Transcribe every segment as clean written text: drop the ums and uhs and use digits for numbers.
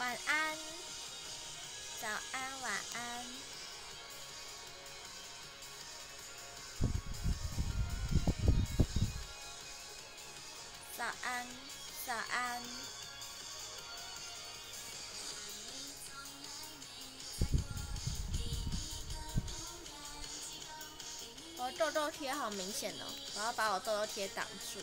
晚安，早安，晚安。早安，早安。我的痘痘贴好明显哦，我要把我痘痘贴挡住。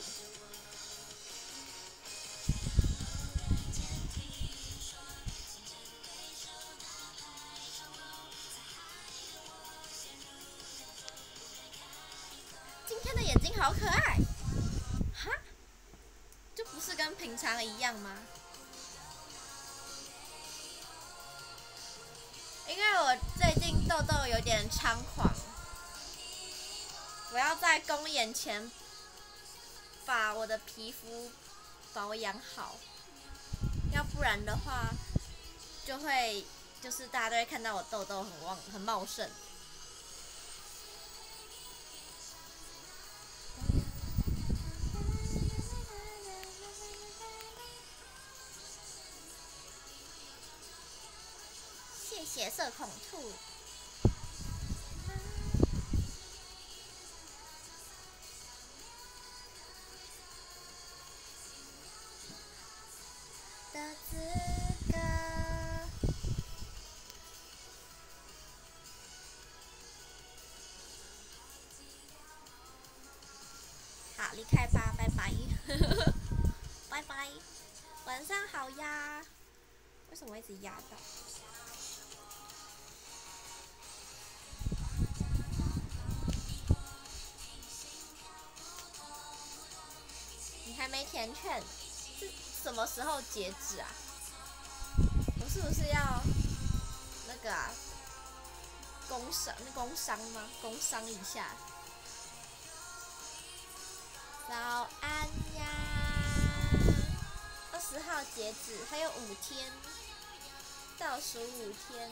今天的眼睛好可爱，哈，就不是跟平常一样吗？因为我最近痘痘有点猖狂，我要在公演前把我的皮肤保养好，要不然的话就是大家都会看到我痘痘很茂盛。谢谢社恐兔。的资格。好，离开吧，拜拜，拜拜，晚上好呀。为什么一直压到？你还没填券，是什么时候截止啊？我是不是要那个啊？工商吗？工商一下。早安呀！20号截止，还有5天，倒数5天。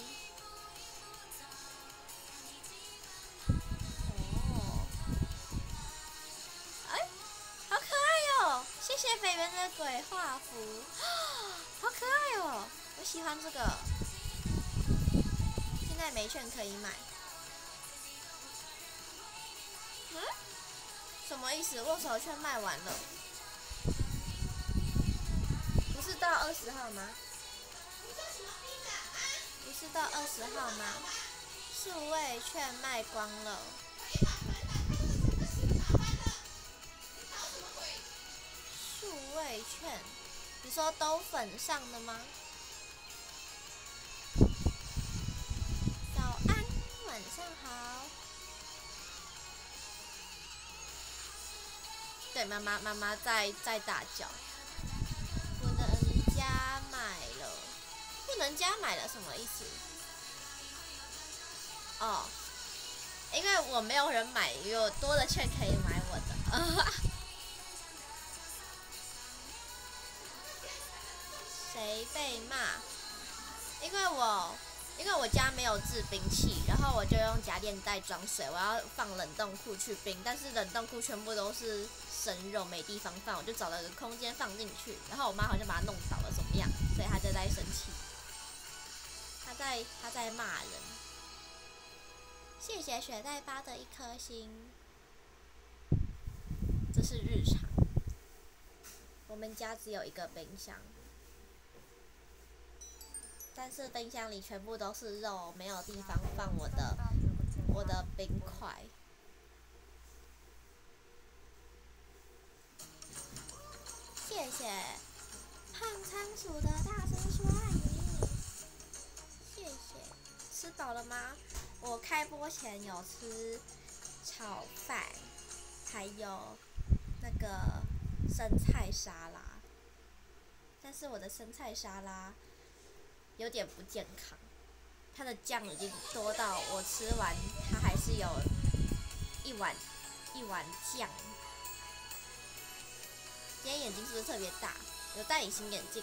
哦，哎，好可爱哦！谢谢北原的鬼画符，好可爱哦！我喜欢这个。现在没券可以买。嗯？什么意思？握手券卖完了？不是到20号吗？不是到20号吗？数位券卖光了。数位券，你说都粉上的吗？早安，晚上好。对，妈妈在大叫。不能加买了，不能加买了什么意思？哦，因为我没有人买，有多的券可以买我的。谁被骂？因为我家没有制冰器，然后我就用夹链袋装水，我要放冷冻库去冰，但是冷冻库全部都是生肉，没地方放，我就找了个空间放进去，然后我妈好像把它弄倒了怎么样，所以她就在生气，她在骂人。谢谢雪代巴的1颗星，这是日常。我们家只有一个冰箱。但是冰箱里全部都是肉，没有地方放我的冰块。谢谢胖仓鼠的大声说爱你，谢谢。吃饱了吗？我开播前有吃炒饭，还有那个生菜沙拉，但是我的生菜沙拉有点不健康，它的酱已经多到我吃完它还是有一碗酱。今天眼睛是不是特别大？有戴隐形眼镜。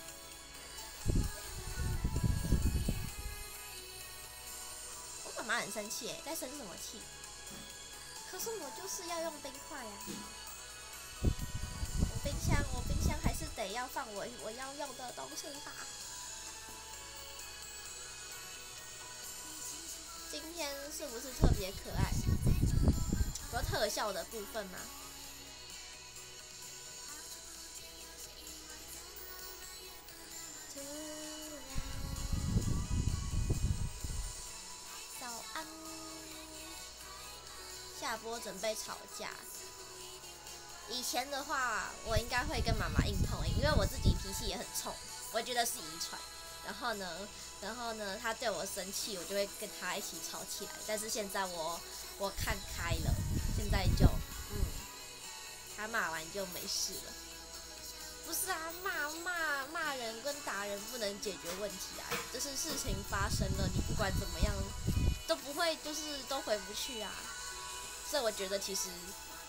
我妈妈很生气耶，在生什么气？可是我就是要用冰块呀。我冰箱还是得要放我要用的东西吧。 今天是不是特别可爱？有特效的部分吗？早安。下播准备吵架。以前的话，我应该会跟妈妈硬碰硬，因为我自己脾气也很冲，我觉得是遗传。然后呢，他对我生气，我就会跟他一起吵起来。但是现在我看开了，现在就他骂完就没事了。不是啊，骂人跟打人不能解决问题啊，就是事情发生了，你不管怎么样都不会，就是都回不去啊。所以我觉得其实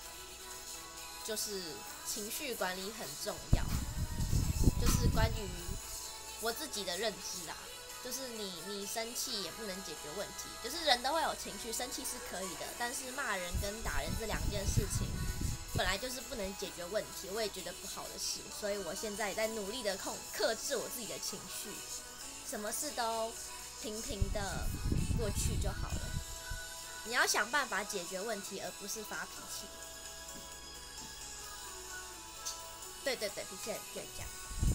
就是情绪管理很重要，就是关于我自己的认知啊，就是你生气也不能解决问题，就是人都会有情绪，生气是可以的，但是骂人跟打人这两件事情本来就是不能解决问题，我也觉得不好的事，所以我现在也在努力的克制我自己的情绪，什么事都平平的过去就好了。你要想办法解决问题，而不是发脾气。对，脾气很倔强。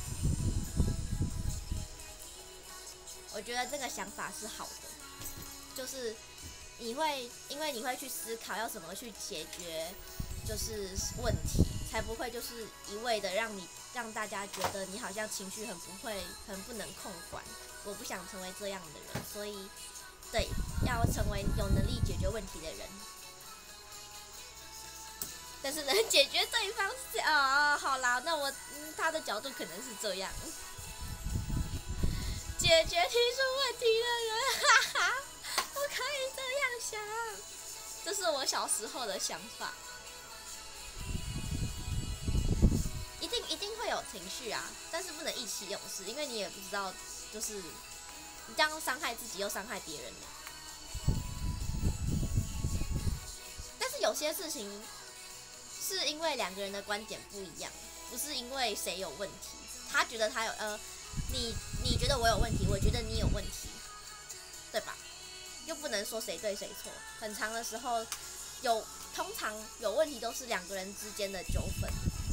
我觉得这个想法是好的，就是因为你会去思考要怎么去解决就是问题，才不会就是一味的让大家觉得你好像情绪很不能控管。我不想成为这样的人，所以对，要成为有能力解决问题的人。但是能解决对方是好啦，那我他的角度可能是这样，解决提出问题的人，哈哈，我可以这样想，这是我小时候的想法。一定会有情绪啊，但是不能意气用事，因为你也不知道，就是你这样伤害自己又伤害别人。但是有些事情是因为两个人的观点不一样，不是因为谁有问题。他觉得他有你觉得我有问题，我觉得你有问题，对吧？又不能说谁对谁错。很长的时候，通常有问题都是两个人之间的纠纷。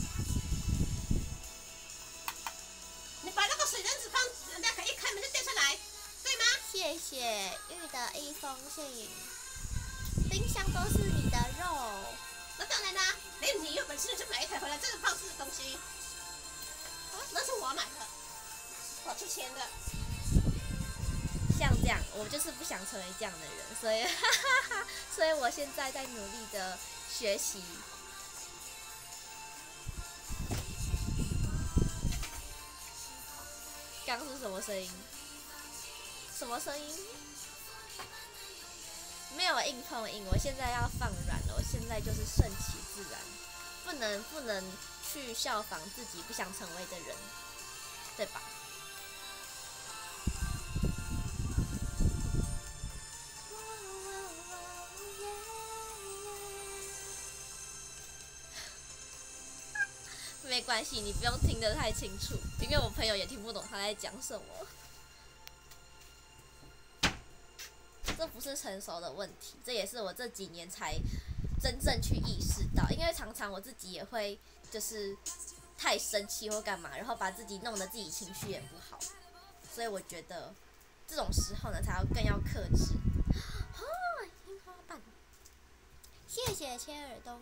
你把那个水人子放，人家可以一开门就掉下来，对吗？ 谢谢玉的一封信。冰箱都是你的肉。 那当然啦，你有本事就买一台回来，这个放肆的东西，那是我买的，我出钱的。 像这样，我就是不想成为这样的人，所以我现在在努力的学习。刚是什么声音？什么声音？没有硬碰硬，我现在要放软了，我现在就是顺其自然，不能去效仿自己不想成为的人，对吧？没关系，你不用听得太清楚，因为我朋友也听不懂他在讲什么。这不是成熟的问题，这也是我这几年才真正去意识到，因为常常我自己也会就是太生气或干嘛，然后把自己弄得自己情绪也不好，所以我觉得这种时候呢，才要更要克制。樱花瓣，谢谢切尔东。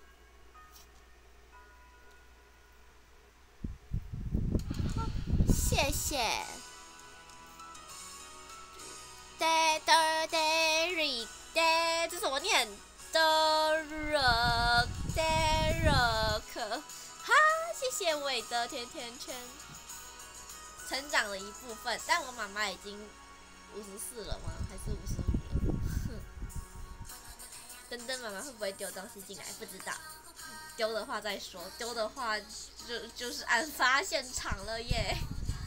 谢谢。Derek， 这怎么念 ？Derek， 哈，谢谢伟的甜甜圈，成长了一部分，但我妈妈已经54了吗？还是55了？登登妈妈会不会丢东西进来？不知道，丢的话再说，丢的话就是案发现场了耶。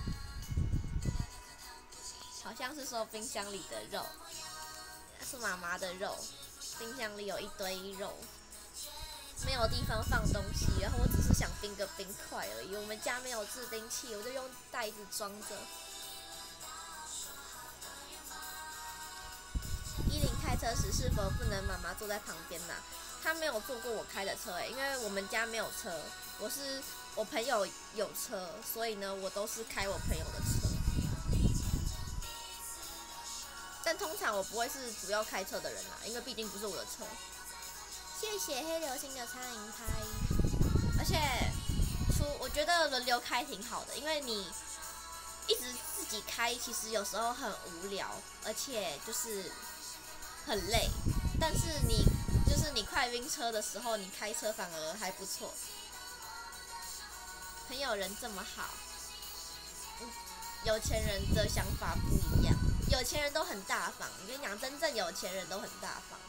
好像是说冰箱里的肉，是妈妈的肉，冰箱里有一堆肉，没有地方放东西，然后我只是想冰个冰块而已。我们家没有制冰器，我就用袋子装着。10 车时是否不能妈妈坐在旁边呐？他没有坐过我开的车因为我们家没有车，我朋友有车，所以呢，我都是开我朋友的车。但通常我不会是主要开车的人因为毕竟不是我的车。谢谢黑流星的苍蝇拍，而且我觉得轮流开挺好的，因为你一直自己开，其实有时候很无聊，而且就是很累。但是你快晕车的时候，你开车反而还不错。朋友人这么好，有钱人的想法不一样。有钱人都很大方，我跟你讲，真正有钱人都很大方。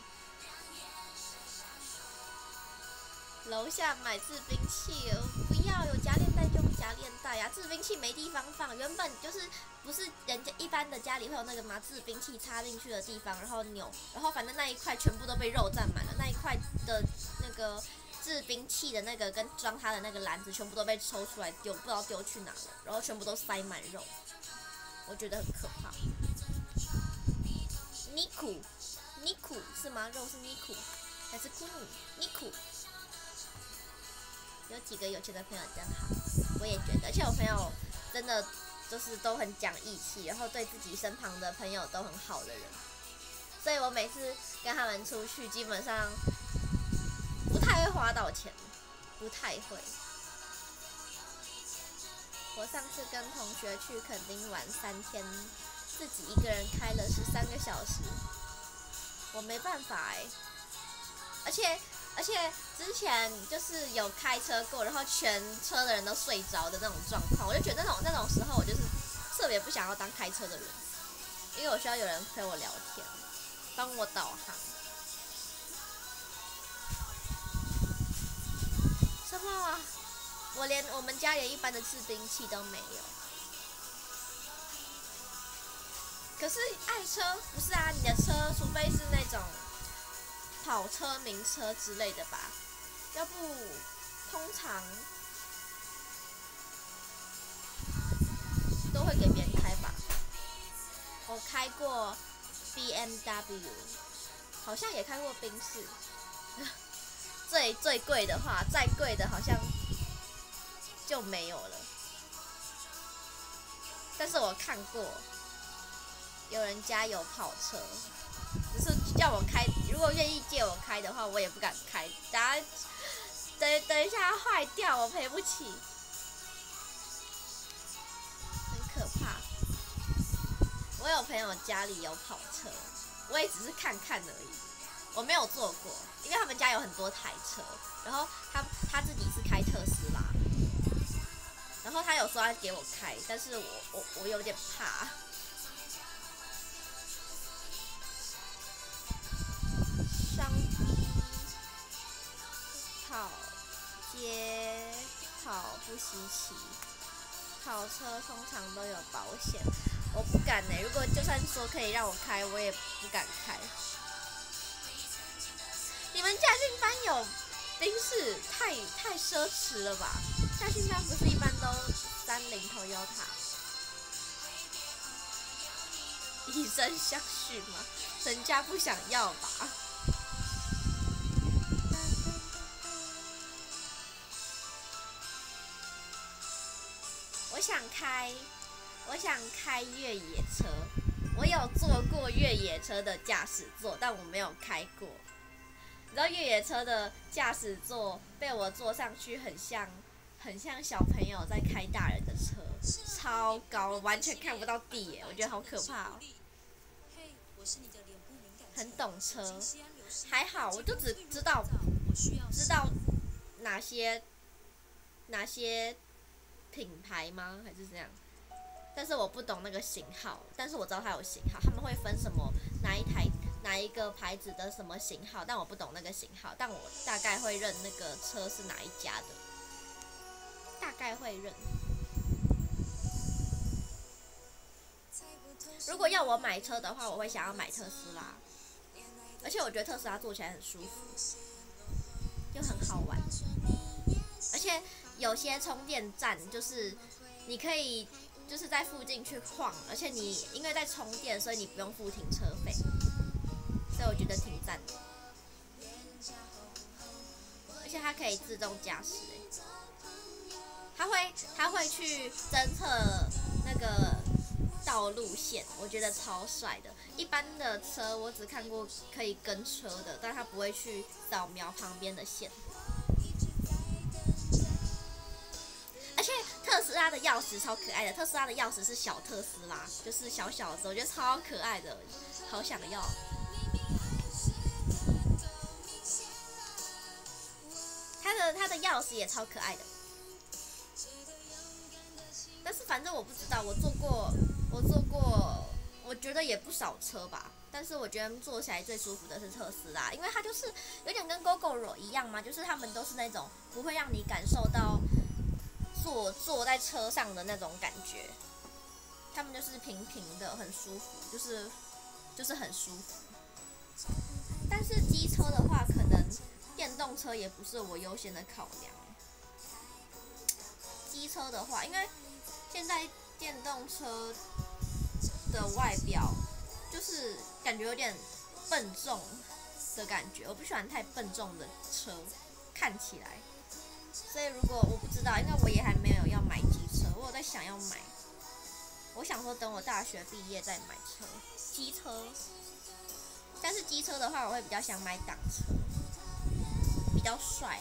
楼下买制冰器，不要有夹链袋就用夹链袋制冰器没地方放，原本就是不是人家一般的家里会有那个嘛制冰器插进去的地方，然后扭，然后反正那一块全部都被肉占满了，那一块的那个制冰器的那个跟装它的那个篮子全部都被抽出来丢，不知道丢去哪了，然后全部都塞满肉，我觉得很可怕。尼库是吗？肉是尼库还是库尼库？有几个有钱的朋友真好，我也觉得，而且我朋友真的就是都很讲义气，然后对自己身旁的朋友都很好的人，所以我每次跟他们出去，基本上不太会花到钱，不太会。我上次跟同学去垦丁玩3天，自己一个人开了13个小时，我没办法而且之前就是有开车过，然后全车的人都睡着的那种状况，我就觉得那种时候，我就是特别不想要当开车的人，因为我需要有人陪我聊天，帮我导航。什么啊？我们家连一般的制冰器都没有。可是爱车不是你的车除非是那种跑车、名车之类的吧，要不通常都会给别人开吧。我开过 BMW， 好像也开过宾士。最贵的话，再贵的好像就没有了。但是我看过有人家有跑车。只是叫我开，如果愿意借我开的话，我也不敢开。等一下坏掉，我赔不起，很可怕。我有朋友家里有跑车，我也只是看看而已，我没有坐过，因为他们家有很多台车，然后他自己是开特斯拉，然后他有说要给我开，但是我有点怕。街跑不稀奇，跑车通常都有保险，我不敢如果就算说可以让我开，我也不敢开。你们驾训班有宾士，太奢侈了吧？驾训班不是一般都30 Toyota？ 以身相许吗？人家不想要吧？我想开越野车，我有坐过越野车的驾驶座，但我没有开过。你知道越野车的驾驶座被我坐上去很像小朋友在开大人的车，超高，完全看不到地耶，我觉得好可怕哦。很懂车，还好，我就只知道哪些品牌吗？还是这样？但是我不懂那个型号，但是我知道它有型号，他们会分什么哪一个牌子的什么型号，但我不懂那个型号，但我大概会认那个车是哪一家的，大概会认。如果要我买车的话，我会想要买特斯拉，而且我觉得特斯拉坐起来很舒服，又很好玩，而且有些充电站就是你可以就是在附近去晃，而且你因为在充电，所以你不用付停车费， 所以我觉得挺赞的。而且它可以自动驾驶，它会去侦测那个道路线，我觉得超帅的。一般的车我只看过可以跟车的，但它不会去扫描旁边的线。而且特斯拉的钥匙超可爱的，特斯拉的钥匙是小特斯拉，就是小小的，我觉得超可爱的，好想要。它的钥匙也超可爱的，但是反正我不知道，我坐过，我觉得也不少车吧。但是我觉得坐起来最舒服的是特斯拉，因为它就是有点跟 Gogoro 一样嘛，就是他们都是那种不会让你感受到坐在车上的那种感觉，他们就是平平的，很舒服，就是很舒服。但是机车的话，可能电动车也不是我优先的考量。机车的话，因为现在电动车的外表就是感觉有点笨重的感觉，我不喜欢太笨重的车，看起来。所以如果我不知道，因为我也还没有要买机车，我有在想要买。我想说等我大学毕业再买机车。但是机车的话，我会比较想买挡车，比较帅。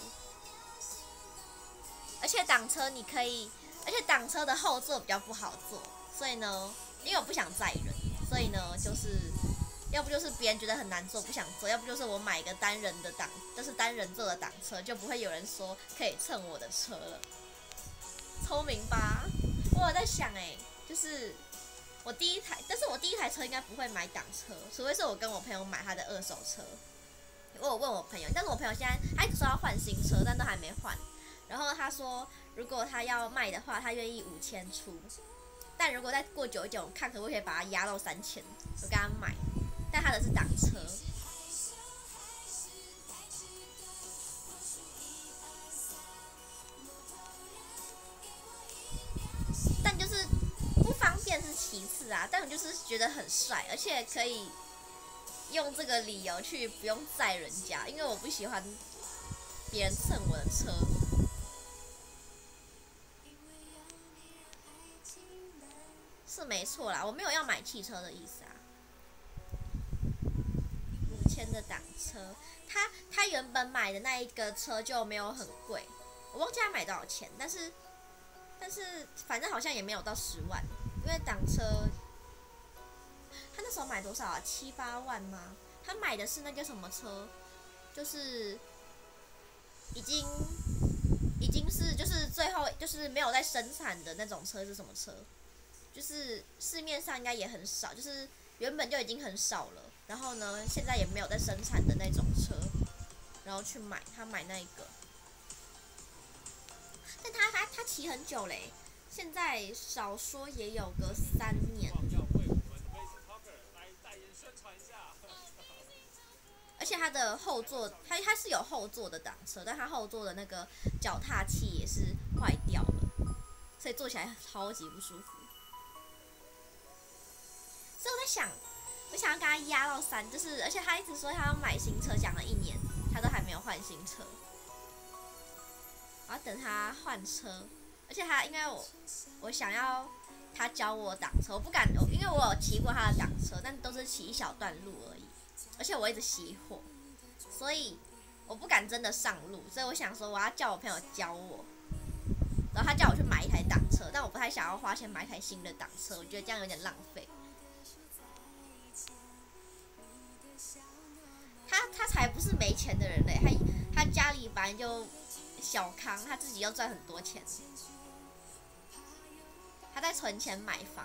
而且挡车的后座比较不好坐，所以呢，因为我不想载人，所以呢，就是要不就是别人觉得很难坐不想坐，要不就是我买一个单人座的挡车，就不会有人说可以蹭我的车了。聪明吧？我有在想就是但是我第一台车应该不会买挡车，除非是我跟我朋友买他的二手车。我有问我朋友，但是我朋友现在他一直说要换新车，但都还没换。然后他说，如果他要卖的话，他愿意5000出。但如果再过久一点，我看可不可以把它压到3000，我跟他买。但他的是挡车。但就是不方便是其次啊，但我就是觉得很帅，而且可以用这个理由去不用载人家，因为我不喜欢别人蹭我的车。是没错啦，我没有要买汽车的意思啊。5000的挡车，他原本买的那一个车就没有很贵，我忘记他买多少钱，但是反正好像也没有到10万，因为挡车他那时候买多少啊？7、8万吗？他买的是那个什么车，就是已经是就是最后就是没有在生产的那种车是什么车？就是市面上应该也很少，就是原本就已经很少了，然后呢，现在也没有在生产的那种车，然后去买，他买那一个，但他骑很久嘞，现在少说也有个3年。而且它的后座，它是有后座的挡车，但它后座的那个脚踏器也是坏掉了，所以坐起来超级不舒服。所以我在想，我想要跟他压到3，就是而且他一直说他要买新车，讲了1年，他都还没有换新车。我要等他换车，而且他因为我想要他教我挡车，我不敢，因为我有骑过他的挡车，但都是骑一小段路而已，而且我一直熄火，所以我不敢真的上路，所以我想说我要叫我朋友教我。然后他叫我去买一台挡车，但我不太想要花钱买一台新的挡车，我觉得这样有点浪费。他才不是没钱的人嘞，他家里本来就小康，他自己又赚很多钱，他在存钱买房，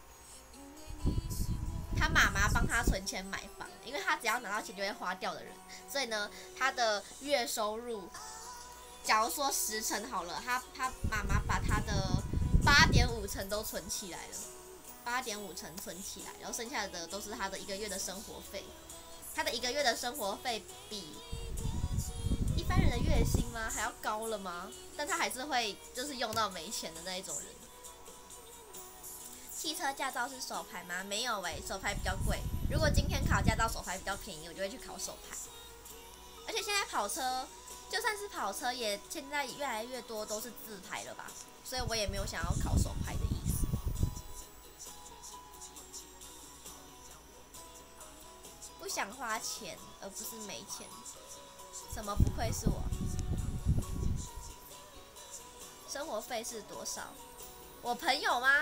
他妈妈帮他存钱买房，因为他只要拿到钱就会花掉的人，所以呢，他的月收入，假如说10成好了，他妈妈把他的8.5成都存起来了，8.5成存起来，然后剩下的都是他的1个月的生活费。他的1个月的生活费比一般人的月薪吗还要高了吗？但他还是会就是用到没钱的那一种人。汽车驾照是手排吗？没有手排比较贵， 如果今天考驾照手牌比较便宜，我就会去考手牌。而且现在跑车，就算是跑车，也现在越来越多都是自排了吧，所以我也没有想要考手牌的意思。不想花钱，而不是没钱。什么不愧是我？生活费是多少？我朋友吗？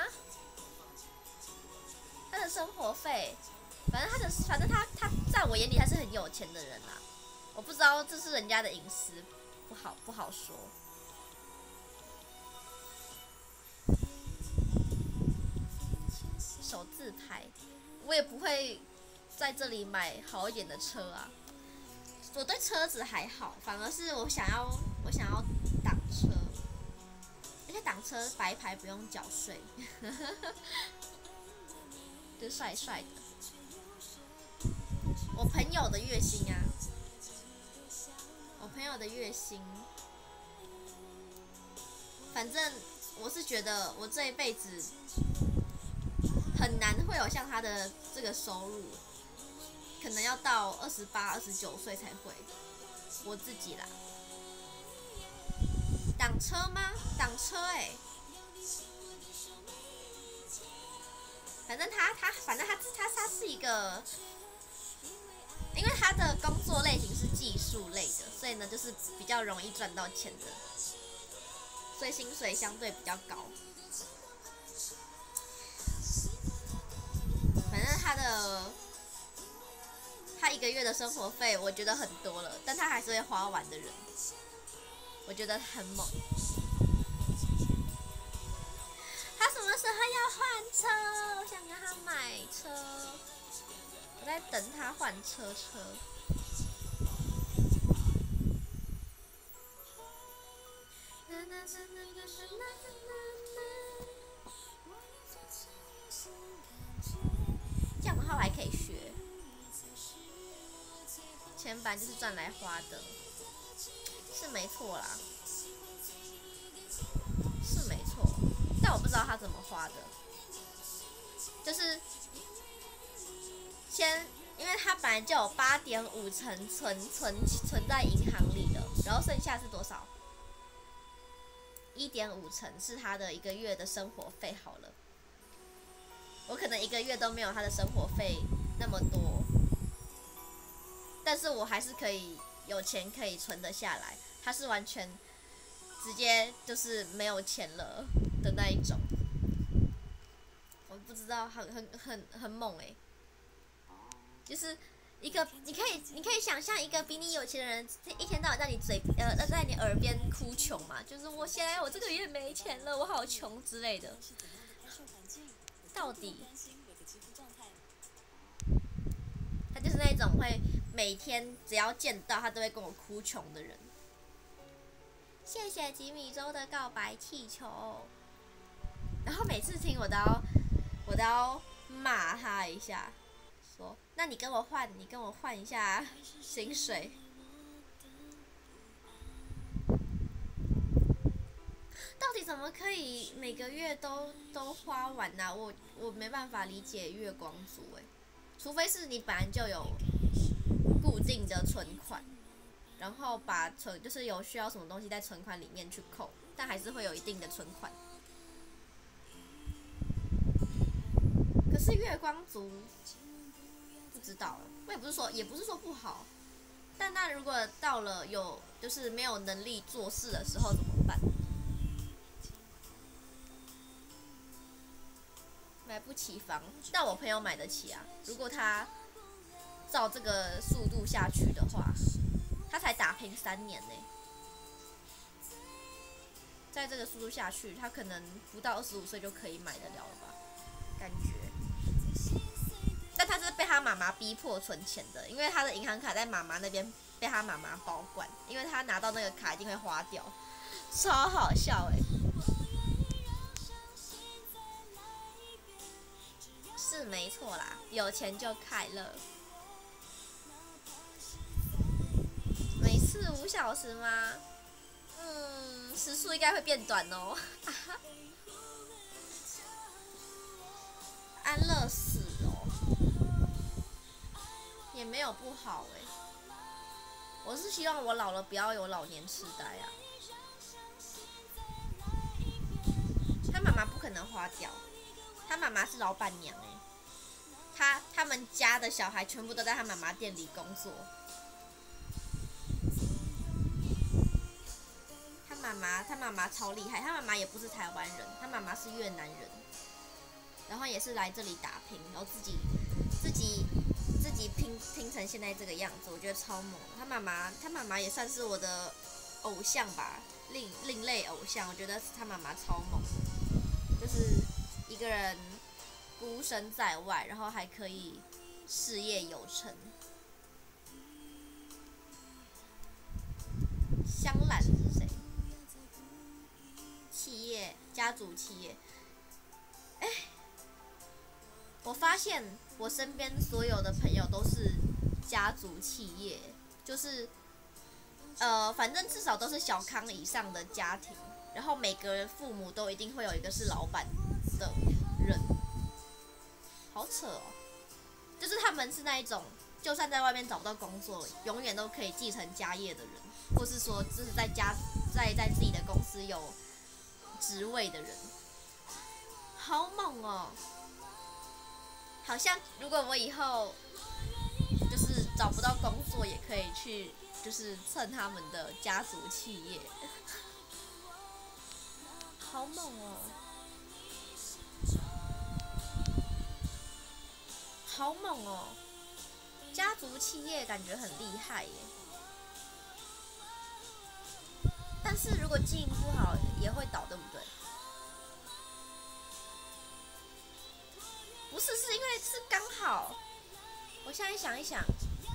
他的生活费，反正他在我眼里他是很有钱的人啦。我不知道这是人家的隐私，不好说。手自拍，我也不会在这里买好一点的车啊。我对车子还好，反而是我想要挡车，而且挡车白牌不用缴税，就帅帅的。我朋友的月薪啊，反正我是觉得我这一辈子很难会有像他的这个收入。可能要到28、29岁才会，我自己啦。挡车吗？挡车反正他是一个，因为他的工作类型是技术类的，所以呢就是比较容易赚到钱的，所以薪水相对比较高。反正他一个月的生活费，我觉得很多了，但他还是会花完的人，我觉得很猛。他什么时候要换车？我想跟他买车，我在等他换车。这样的话我还可以学。钱本来就是赚来花的，是没错啦，是没错，但我不知道他怎么花的，就是因为他本来就有8.5成存在银行里了，然后剩下是多少？1.5成是他的一个月的生活费好了，我可能一个月都没有他的生活费那么多。但是我还是可以有钱可以存得下来，他是完全直接就是没有钱了的那一种，我不知道，很猛就是一个你可以想象一个比你有钱的人一天到晚在你耳边哭穷嘛，就是我这个月没钱了，我好穷之类的，到底他就是那种会每天只要见到他都会跟我哭穷的人。谢谢吉米周的告白气球，然后每次听我都要骂他一下，说那你跟我换一下薪水。到底怎么可以每个月都花完啊？我没办法理解月光族除非是你本来就有固定的存款，然后就是有需要什么东西在存款里面去扣，但还是会有一定的存款。可是月光族不知道了，我也不是说不好，但那如果到了就是没有能力做事的时候怎么办？买不起房，但我朋友买得起啊。如果他照这个速度下去的话，他才打拼3年在这个速度下去，他可能不到25岁就可以买得了了吧？感觉。但他是被他妈妈逼迫存钱的，因为他的银行卡在妈妈那边被他妈妈保管，因为他拿到那个卡一定会花掉，超好笑是没错啦，有钱就快乐。每次5小时吗？时速应该会变短哦。安乐死哦。 也没有不好我是希望我老了不要有老年痴呆啊。他妈妈不可能花掉，他妈妈是老板娘他们家的小孩全部都在他妈妈店里工作。他妈妈超厉害，他妈妈也不是台湾人，他妈妈是越南人，然后也是来这里打拼，然后自己拼成现在这个样子，我觉得超猛。他妈妈也算是我的偶像吧，另类偶像，我觉得他妈妈超猛的，就是一个人孤身在外，然后还可以事业有成。香兰是谁？家族企业。我发现我身边所有的朋友都是家族企业，就是反正至少都是小康以上的家庭，然后每个父母都一定会有一个是老板的人，好扯哦。就是他们是那一种，就算在外面找不到工作，永远都可以继承家业的人，或是说就是在自己的公司有职位的人，好猛哦！好像如果我以后就是找不到工作，也可以去就是蹭他们的家族企业，好猛哦！好猛哦！家族企业感觉很厉害耶，但是如果经营不好也会倒，对不对？不是，是因为是刚好。我现在想一想，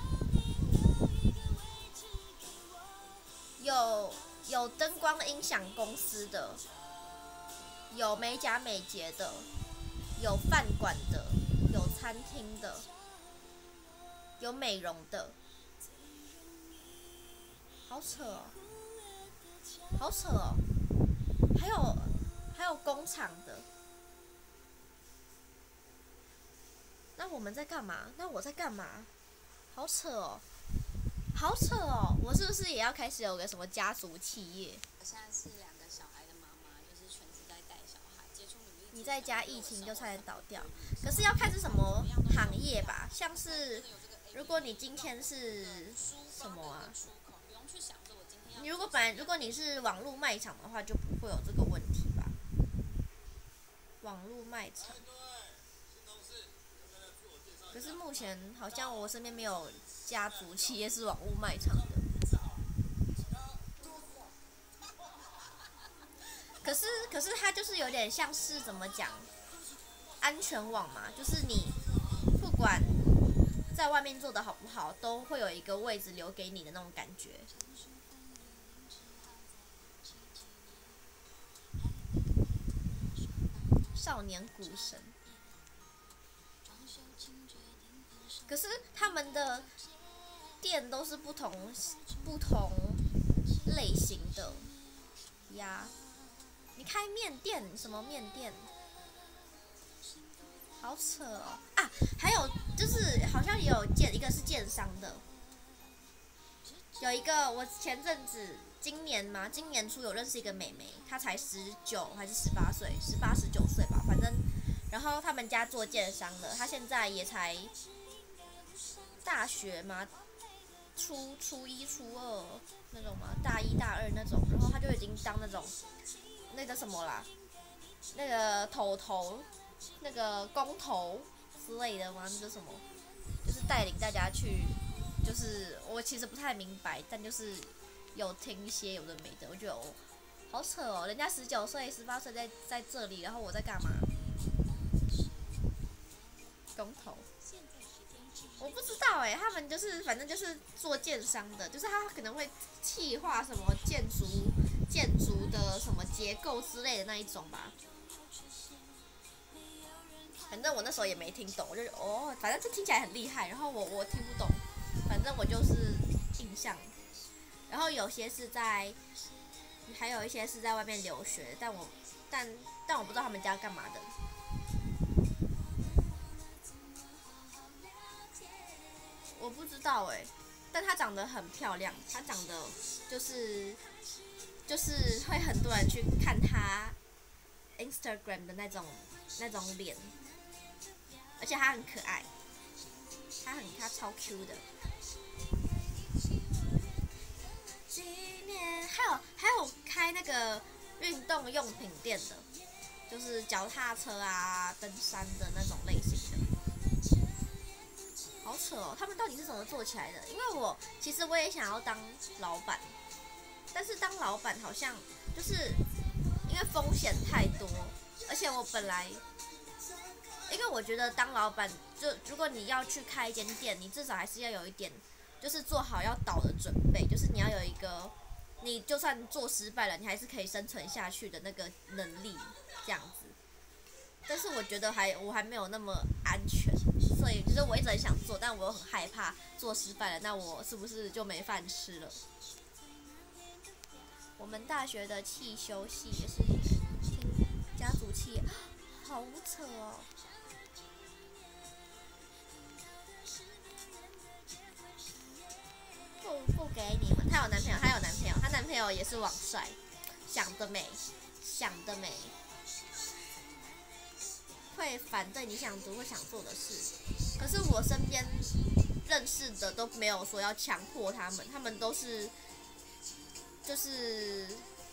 有灯光音响公司的，有美甲美睫的，有饭馆的，有餐厅的，有美容的，好扯哦，好扯哦，还有工厂的。那我们在干嘛？那我在干嘛？好扯哦，好扯哦！我是不是也要开始有个什么家族企业？ 我现在是2个小孩的妈妈，就是全职在带小孩，接触努力。 你在家疫情就差点倒掉，可是要看是什么行业吧？像是如果你今天是什么啊？如果你是网络卖场的话，就不会有这个问题吧？网络卖场。可是目前好像我身边没有家族企业是网络卖场的。可是它就是有点像是怎么讲，安全网嘛，就是你不管在外面做的好不好，都会有一个位置留给你的那种感觉。少年股神。可是他们的店都是不同类型的呀。你开面店，什么面店？好扯哦啊！还有就是好像也有一个是建商的，有一个我前阵子今年初有认识一个妹妹，她才19还是18岁，18、19岁吧，反正，然后他们家做建商的，她现在也才大学嘛，初一、初二那种嘛，大一、大二那种，然后她就已经当那种那个什么啦，那个头，那个工头之类的吗？那个什么，就是带领大家去，就是我其实不太明白，但就是有听一些有的没的，我觉得哦，好扯哦，人家19岁、18岁在这里，然后我在干嘛？工头。我不知道他们就是反正就是做建商的，就是他可能会企划什么建筑的什么结构之类的那一种吧。反正我那时候也没听懂，我就哦，反正这听起来很厉害，然后我听不懂，反正我就是印象。然后有些是还有一些是在外面留学，但我不知道他们家干嘛的。 我不知道哎，但她长得很漂亮，她长得就是会很多人去看她 Instagram 的那种脸，而且她很可爱，她超 Q 的。纪念还有开那个运动用品店的，就是脚踏车啊、登山的那种类型的。好扯哦，他们到底是怎么做起来的？因为其实我也想要当老板，但是当老板好像就是因为风险太多，而且我本来，因为我觉得当老板就如果你要去开一间店，你至少还是要有一点，就是做好要倒的准备，就是你要有一个，你就算做失败了，你还是可以生存下去的那个能力，这样子。但是我觉得我还没有那么安全，所以就是我一直很想做，但我又很害怕做失败了，那我是不是就没饭吃了？我们大学的汽修系也是听家族企业，好扯哦。不给你们，她有男朋友，她男朋友也是网帅，想得美。会反对你想读或想做的事，可是我身边认识的都没有说要强迫他们，他们都是，就是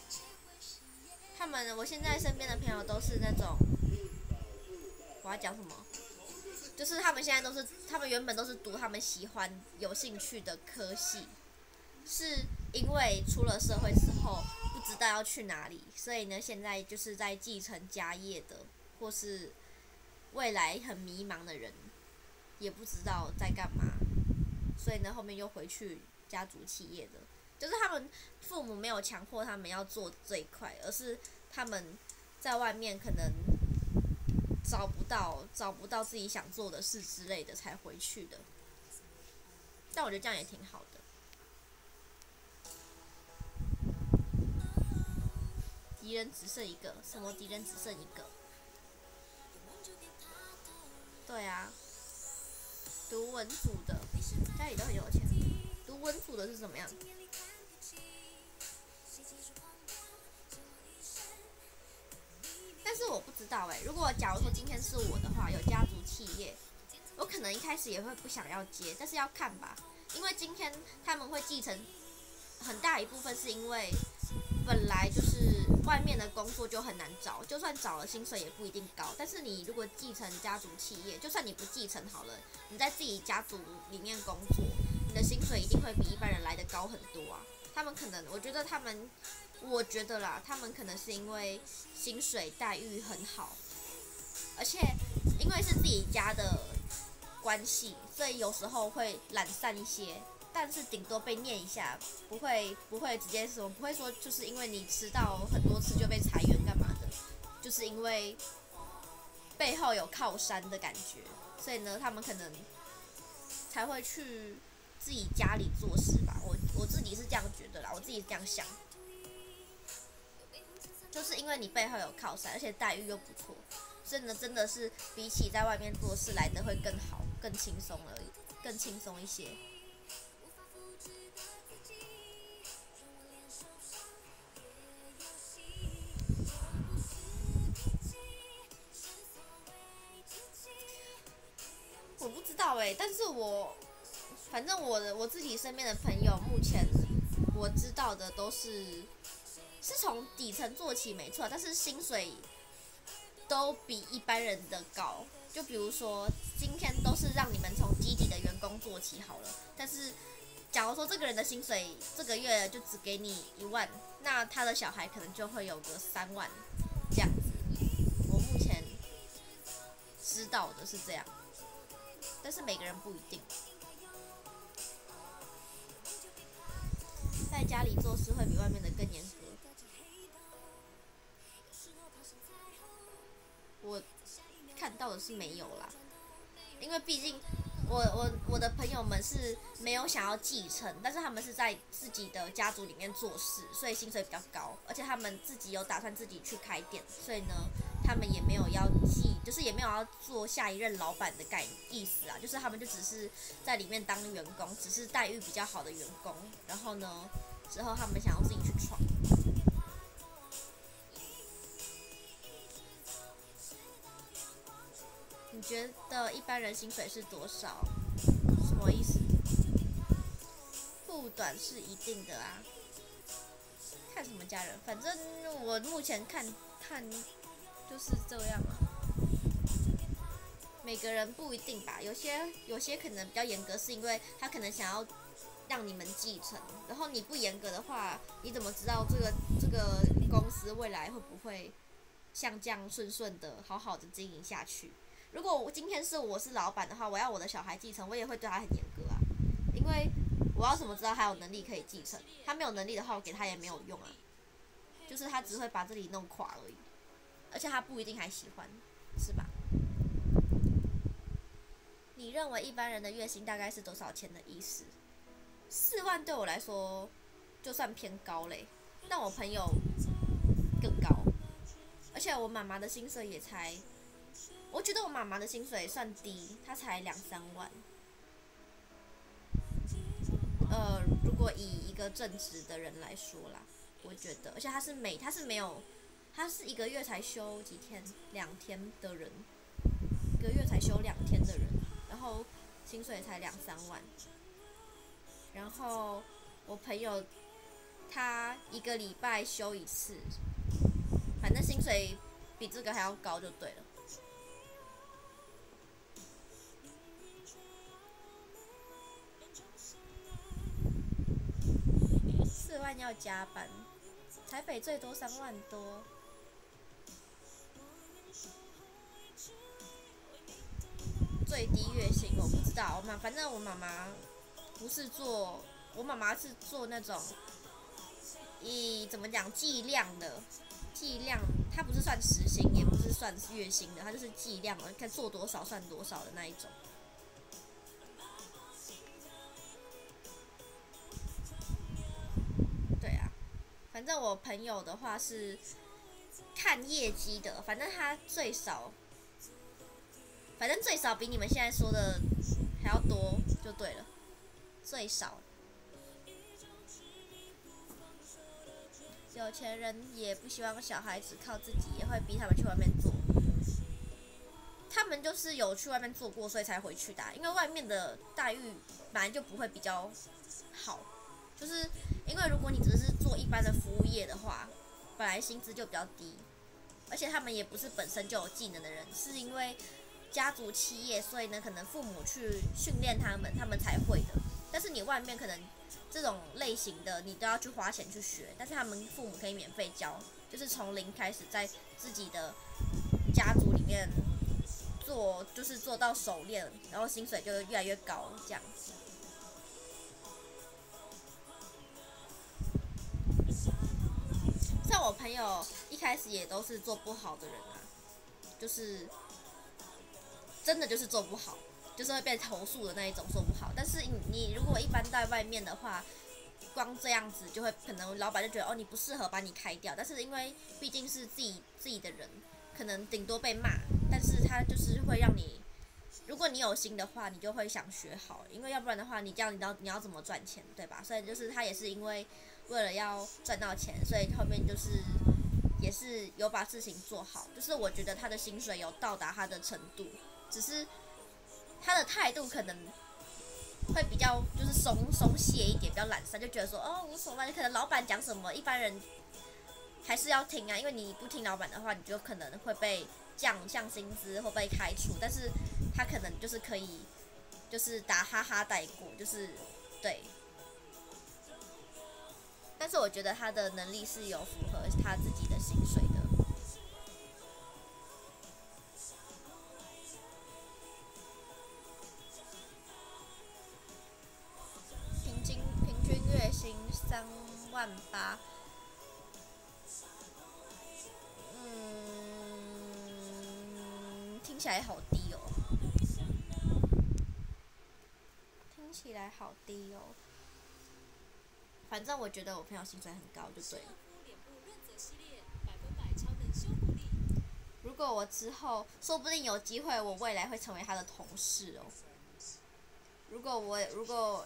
我现在身边的朋友都是那种，我要讲什么？就是他们现在都是，他们原本都是读他们喜欢、有兴趣的科系，是因为出了社会之后不知道要去哪里，所以呢，现在就是在继承家业的，或是未来很迷茫的人，也不知道在干嘛，所以呢，后面又回去家族企业的，就是他们父母没有强迫他们要做这一块，而是他们在外面可能找不到自己想做的事之类的才回去的。但我觉得这样也挺好的。敌人只剩一个，什么敌人只剩一个？对啊，读文组的家里都很有钱。读文组的是怎么样？但是我不知道如果假如说今天是我的话，有家族企业，我可能一开始也会不想要接，但是要看吧，因为今天他们会继承很大一部分是因为本来就是外面的工作就很难找，就算找了薪水也不一定高。但是你如果继承家族企业，就算你不继承好了，你在自己家族里面工作，你的薪水一定会比一般人来得高很多啊。他们可能，我觉得啦，他们可能是因为薪水待遇很好，而且因为是自己家的关系，所以有时候会懒散一些。但是顶多被念一下，不会直接说，不会说就是因为你迟到很多次就被裁员干嘛的，就是因为背后有靠山的感觉，所以呢，他们可能才会去自己家里做事吧。我自己是这样觉得啦，我自己这样想，就是因为你背后有靠山，而且待遇又不错，所以呢，真的是比起在外面做事来的会更好、更轻松而已，更轻松一些。我不知道但是反正我自己身边的朋友，目前我知道的都是从底层做起，没错，但是薪水都比一般人的高。就比如说，今天都是让你们从基底的员工做起好了，但是假如说这个人的薪水这个月就只给你1万，那他的小孩可能就会有个3万这样子。我目前知道的是这样。但是每个人不一定，在家里做事会比外面的更严格。我看到的是没有啦，因为毕竟我的朋友们是没有想要继承，但是他们是在自己的家族里面做事，所以薪水比较高，而且他们自己有打算自己去开店，所以呢， 他们也没有要就是也没有要做下一任老板的意思啊，就是他们就只是在里面当员工，只是待遇比较好的员工。然后呢，之后他们想要自己去闯。你觉得一般人薪水是多少？什么意思？不短是一定的啊。看什么家人？反正我目前看就是这样啊。每个人不一定吧，有些可能比较严格，是因为他可能想要让你们继承。然后你不严格的话，你怎么知道这个公司未来会不会像这样顺顺的好好的经营下去？如果我今天我是老板的话，我要我的小孩继承，我也会对他很严格啊，因为我要怎么知道他有能力可以继承？他没有能力的话，我给他也没有用啊，就是他只会把这里弄垮而已，而且他不一定还喜欢，是吧？你认为一般人的月薪大概是多少钱的意思？4万对我来说就算偏高嘞，但我朋友更高，而且我妈妈的薪水也才，我觉得我妈妈的薪水算低，她才2-3万。如果以一个正职的人来说啦，我觉得，而且她是没有，她是1个月才休几天，2天的人，1个月才休2天的人，然后薪水才2-3万。然后我朋友他1个礼拜休1次，反正薪水比这个还要高就对了。4万要加班，台北最多3万多。最低月薪我不知道，反正我妈妈不是做，我妈妈是做那种怎么讲计量的，她不是算时薪，也不是算月薪的，她就是计量的，看做多少算多少的那一种。对啊，反正我朋友的话是看业绩的，反正他最少比你们现在说的还要多就对了，最少。有钱人也不希望小孩只靠自己，也会逼他们去外面做。他们就是有去外面做过，所以才回去的因为外面的待遇本来就不会比较好，就是因为如果你只是做一般的服务业的话，本来薪资就比较低，而且他们也不是本身就有技能的人，是因为家族企业，所以呢，可能父母去训练他们才会的。但是你外面可能这种类型的，你都要去花钱去学，但是他们父母可以免费教，就是从零开始，在自己的家族里面做，就是做到熟练，然后薪水就越来越高，这样子。像我朋友一开始也都是做不好的人啊，就是真的就是做不好，就是会被投诉的那一种做不好。但是你如果一般在外面的话，光这样子就会可能老板就觉得你不适合把你开掉。但是因为毕竟是自己的人，可能顶多被骂，但是他就是会让你，如果你有心的话，你就会想学好，因为要不然的话，你这样你要怎么赚钱，对吧？所以就是他也是因为为了要赚到钱，所以后面就是也是有把事情做好。就是我觉得他的薪水有到达他的程度，只是他的态度可能会比较就是松懈一点，比较懒散，就觉得说无所谓，可能老板讲什么，一般人还是要听啊，因为你不听老板的话，你就可能会被降薪资或被开除。但是他可能就是可以，就是打哈哈带过，就是对。但是我觉得他的能力是有符合他自己的薪水的。平均月薪3.8万，听起来好低哦，听起来好低哦。反正我觉得我朋友薪水很高就对了。 果我之后说不定有机会，我未来会成为他的同事哦。如果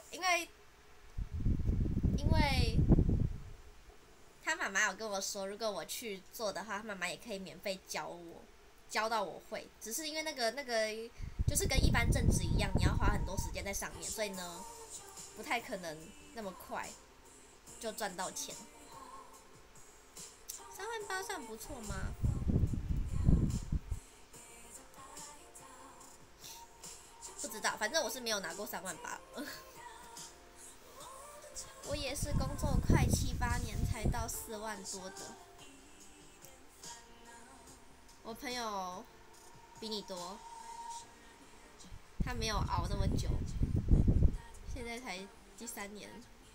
因为他妈妈有跟我说，如果我去做的话，他妈妈也可以免费教到我会。只是因为那个就是跟一般正职一样，你要花很多时间在上面，所以呢，不太可能那么快就赚到钱。38000算不错吗？不知道，反正我是没有拿过38000。我也是工作快7、8年才到4万多的。我朋友比你多，他没有熬那么久，现在才第3年。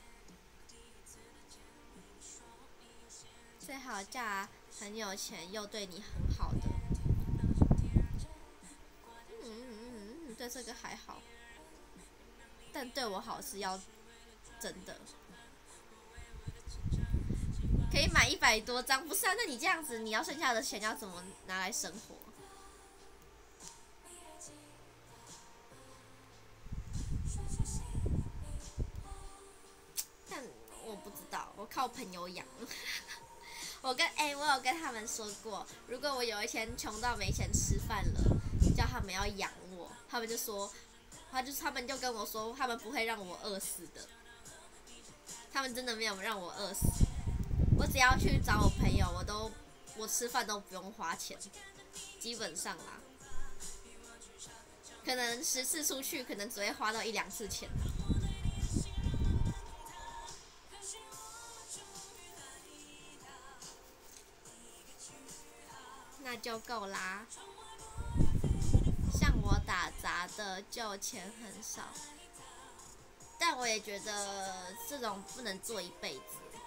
最好嫁很有钱又对你很好的。对这个还好，但对我好是要真的。可以买100多张，不是啊？那你这样子，你要剩下的钱要怎么拿来生活？但我不知道，我靠朋友养。我有跟他们说过，如果我有一天穷到没钱吃饭了，叫他们要养我，他们就跟我说，他们不会让我饿死的。他们真的没有让我饿死。我只要去找我朋友，我吃饭都不用花钱，基本上啦。可能10次出去，可能只会花到1、2次钱。那就够啦。像我打杂的就钱很少，但我也觉得这种不能做一辈子。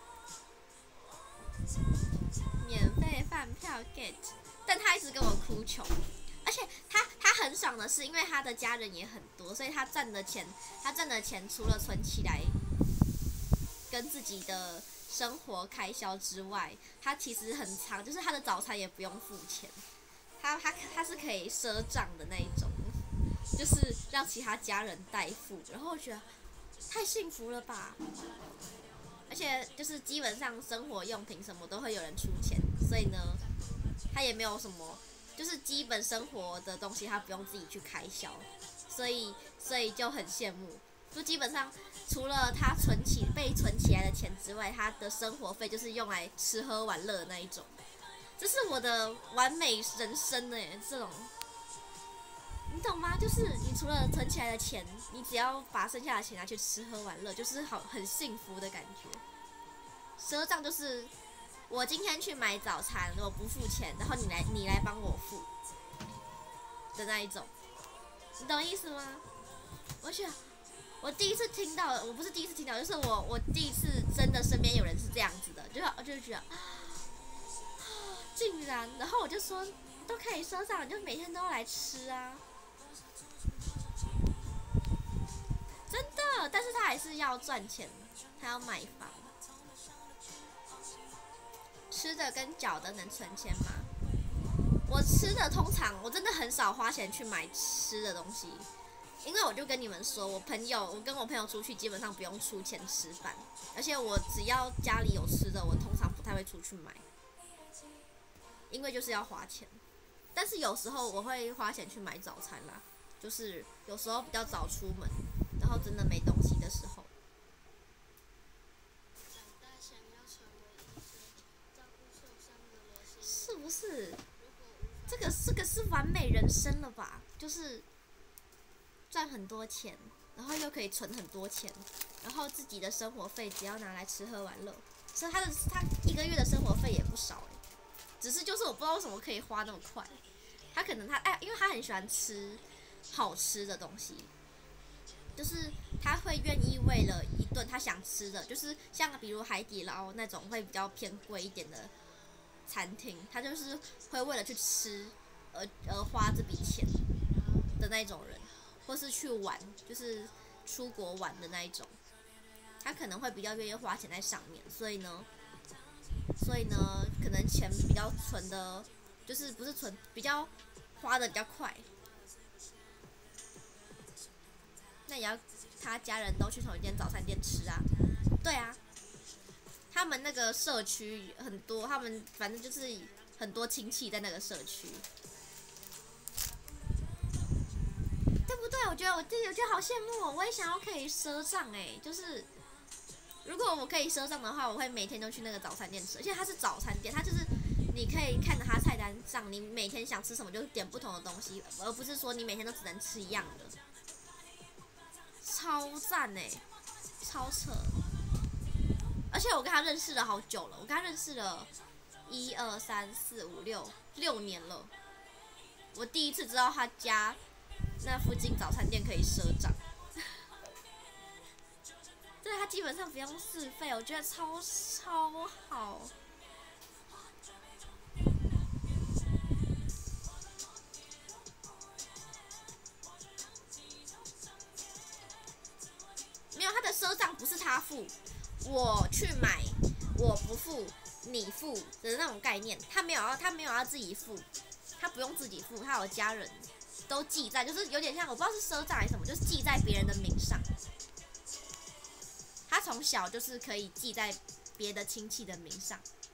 免费饭票 get， 但他一直跟我哭穷，而且他很爽的是，因为他的家人也很多，所以他赚的钱除了存起来跟自己的生活开销之外，他其实很长，就是他的早餐也不用付钱，他是可以赊账的那一种，就是让其他家人代付，然后我觉得太幸福了吧。而且就是基本上生活用品什么都会有人出钱，所以呢，他也没有什么，就是基本生活的东西他不用自己去开销，所以就很羡慕。就基本上除了他被存起来的钱之外，他的生活费就是用来吃喝玩乐的那一种。这是我的完美人生耶，这种。你懂吗？就是你除了存起来的钱，你只要把剩下的钱拿去吃喝玩乐，就是很幸福的感觉。赊账就是我今天去买早餐，我不付钱，然后你来帮我付的那一种，你懂意思吗？我觉得我第一次听到，我不是第一次听到，就是我第一次真的身边有人是这样子的，就觉得竟然，然后我就说都可以赊账，就每天都要来吃啊。真的，但是他还是要赚钱，他要买房。吃的跟缴的能存钱吗？我吃的通常我真的很少花钱去买吃的东西，因为我就跟你们说，我跟我朋友出去基本上不用出钱吃饭，而且我只要家里有吃的，我通常不太会出去买，因为就是要花钱。但是有时候我会花钱去买早餐啦，就是有时候比较早出门，然后真的没东西的时候。是不是？这个是完美人生了吧？就是赚很多钱，然后又可以存很多钱，然后自己的生活费只要拿来吃喝玩乐，所以他1个月的生活费也不少只是就是我不知道为什么可以花那么快。他可能因为他很喜欢吃好吃的东西，就是他会愿意为了一顿他想吃的，就是像比如海底捞那种会比较偏贵一点的餐厅，他就是会为了去吃而花这笔钱的那种人，或是去玩，就是出国玩的那一种，他可能会比较愿意花钱在上面，所以呢，可能钱比较存的， 就是不是纯比较花的比较快。那也要他家人都去同一间早餐店吃啊。对啊，他们那个社区很多，他们反正就是很多亲戚在那个社区，对不对？我觉得好羡慕哦，我也想要可以赊账哎，就是如果我可以赊账的话，我会每天都去那个早餐店吃，而且它是早餐店，它就是你可以看着它菜单上，你每天想吃什么就点不同的东西，而不是说你每天都只能吃一样的，超赞哎，超扯！而且我跟他认识了好久了，我跟他认识了1、2、3、4、5、6年了。我第一次知道他家那附近早餐店可以赊账，对，他基本上不用4费，我觉得超好。没有，他的赊账不是他付，我去买，我不付，你付的那种概念。他没有要自己付，他不用自己付，他有家人都记在，就是有点像我不知道是赊账还是什么，就是记在别人的名上。他从小就是可以记在别的亲戚的名上，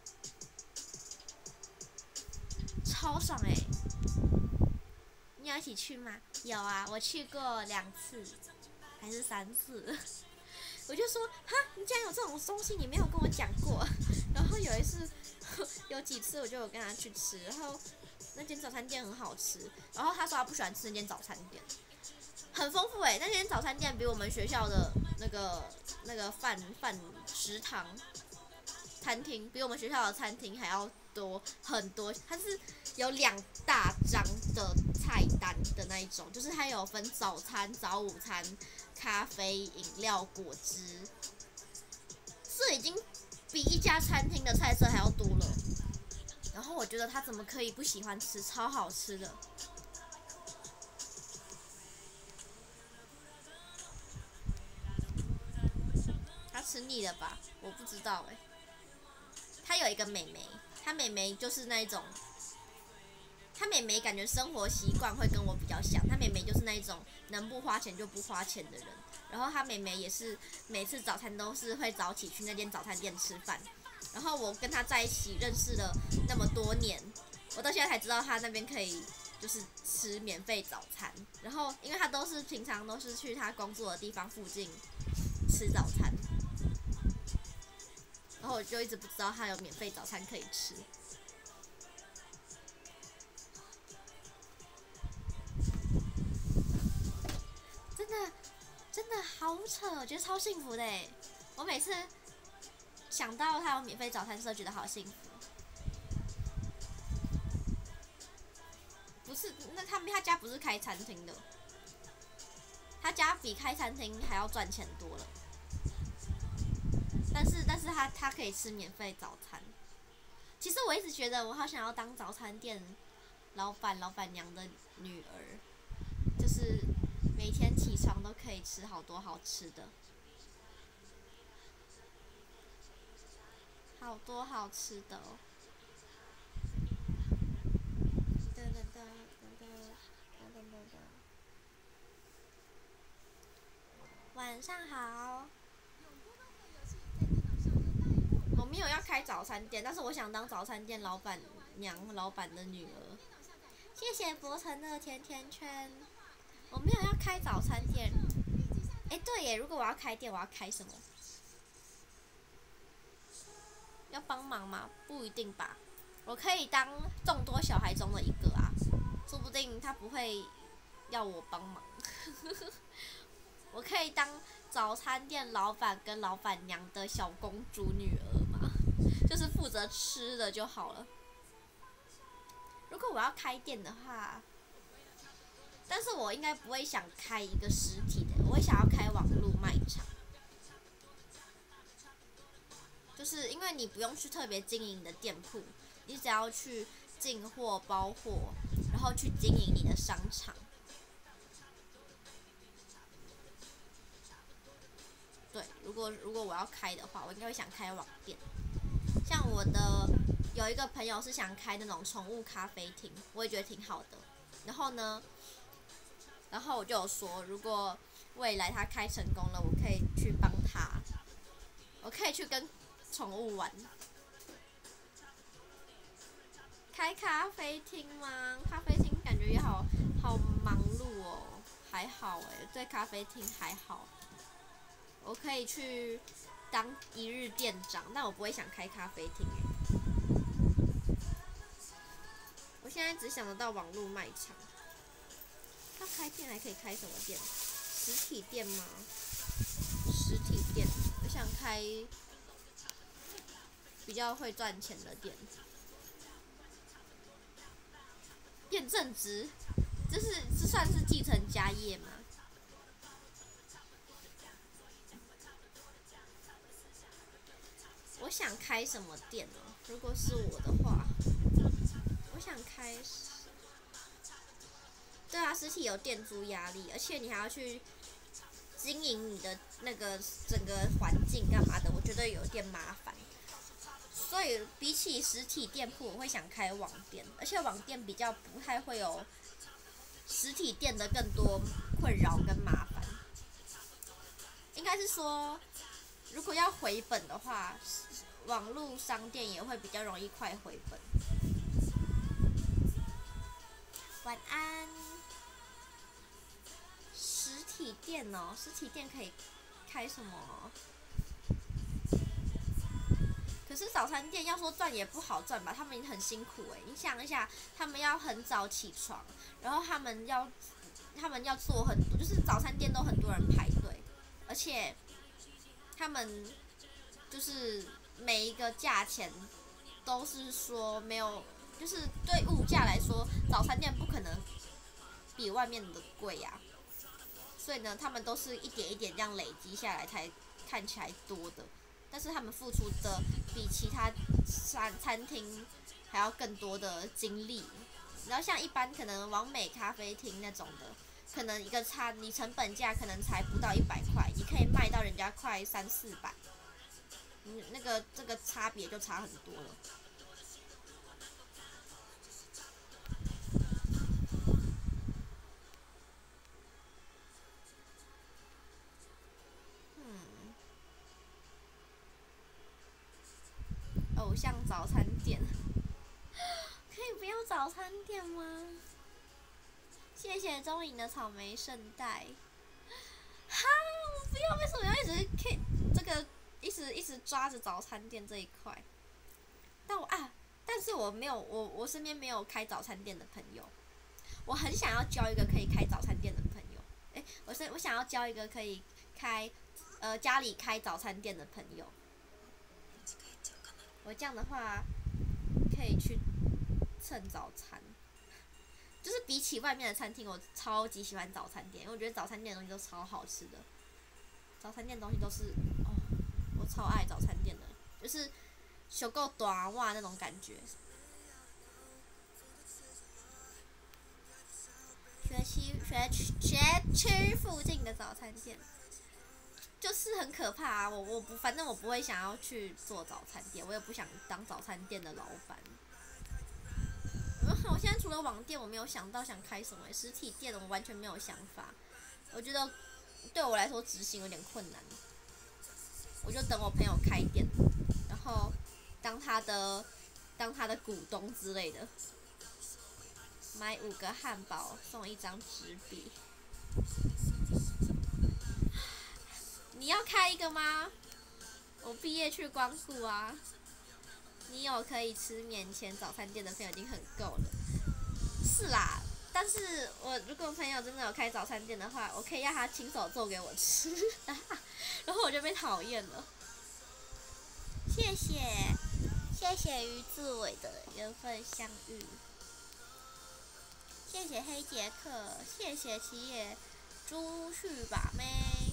超爽欸！你要一起去吗？有啊，我去过2次还是3次。我就说哈，你竟然有这种东西，你没有跟我讲过。然后有一次，有几次我就有跟他去吃，然后那间早餐店很好吃，然后他说他不喜欢吃那间早餐店，很丰富那间早餐店比我们学校的那个饭食堂餐厅，比我们学校的餐厅还要多很多。它是有2大张的菜单的那一种，就是它有分早餐、早午餐、咖啡、饮料、果汁，这已经比一家餐厅的菜色还要多了。然后我觉得他怎么可以不喜欢吃，超好吃的。他吃腻了吧？我不知道他有一个妹妹，他妹妹就是那一种，他妹妹感觉生活习惯会跟我比较像，他妹妹就是那一种能不花钱就不花钱的人。然后他妹妹也是每次早餐都是会早起去那间早餐店吃饭。然后我跟他在一起认识了那么多年，我到现在才知道他那边可以就是吃免费早餐。然后因为他平常都是去他工作的地方附近吃早餐，然后我就一直不知道他有免费早餐可以吃。真的好扯，我觉得超幸福的我每次想到他有免费早餐吃，觉得好幸福。不是，那他家不是开餐厅的，他家比开餐厅还要赚钱多了。但是他可以吃免费早餐。其实我一直觉得我好想要当早餐店老板娘的女儿，就是每天起床都可以吃好多好吃的，好多好吃的哦。晚上好。我没有要开早餐店，但是我想当早餐店老板娘、老板的女儿。谢谢博成的甜甜圈。我没有要开早餐店。对耶，如果我要开店，我要开什么？要帮忙吗？不一定吧。我可以当众多小孩中的一个啊，说不定他不会要我帮忙。我可以当早餐店老板跟老板娘的小公主女儿嘛，就是负责吃的就好了。如果我要开店的话，但是我应该不会想开一个实体的，我会想要开网络卖场。就是因为你不用去特别经营你的店铺，你只要去进货、包货，然后去经营你的商场。对，如果我要开的话，我应该会想开网店。像我的有一个朋友是想开那种宠物咖啡厅，我也觉得挺好的。然后呢，然后我就有说，如果未来他开成功了，我可以去帮他，我可以去跟宠物玩。开咖啡厅吗？咖啡厅感觉也好忙碌哦。还好对咖啡厅还好。我可以去当一日店长，但我不会想开咖啡厅。我现在只想得到网络卖场。要开店还可以开什么店？实体店吗？实体店，我想开比较会赚钱的店。变正职，这算是继承家业吗？我想开什么店呢？如果是我的话，我想开。对啊，实体有店租压力，而且你还要去经营你的那个整个环境干嘛的，我觉得有点麻烦。所以比起实体店铺，我会想开网店，而且网店比较不太会有实体店的更多困扰跟麻烦。应该是说，如果要回本的话，网络商店也会比较容易快回本。晚安。实体店哦，实体店可以开什么？可是早餐店要说赚也不好赚吧，他们很辛苦你想一下，他们要很早起床，然后他们要做很多，就是早餐店都很多人排队，而且他们就是每一个价钱都是说没有，就是对物价来说，早餐店不可能比外面的贵呀。所以呢，他们都是一点一点这样累积下来才看起来多的，但是他们付出的比其他餐厅还要更多的精力。然后像一般可能网美咖啡厅那种的，可能一个餐你成本价可能才不到100块，你可以卖到人家快300-400，这个差别就差很多了。偶像早餐店，可以不要早餐店吗？谢谢钟颖的草莓圣代。哈，我不要，为什么要一直一直抓着早餐店这一块？但是我没有，我身边没有开早餐店的朋友。我很想要交一个可以开早餐店的朋友。我想要交一个可以家里开早餐店的朋友。我这样的话可以去蹭早餐，就是比起外面的餐厅，我超级喜欢早餐店，因为我觉得早餐店的东西都超好吃的。早餐店的东西都是我超爱早餐店的，就是小够短袜那种感觉。学区附近的早餐店。就是很可怕啊！反正我不会想要去做早餐店，我也不想当早餐店的老板。我现在除了网店，我没有想到想开什么实体店，我完全没有想法。我觉得对我来说执行有点困难，我就等我朋友开店，然后当他的股东之类的，买5个汉堡送1张纸笔。你要开一个吗？我毕业去光顾啊。你有可以吃免钱早餐店的朋友已经很够了。是啦，但是我如果朋友真的有开早餐店的话，我可以让他亲手做给我吃，然后我就被讨厌了。谢谢于志伟的缘分相遇。谢谢黑杰克，谢谢七野猪去吧妹。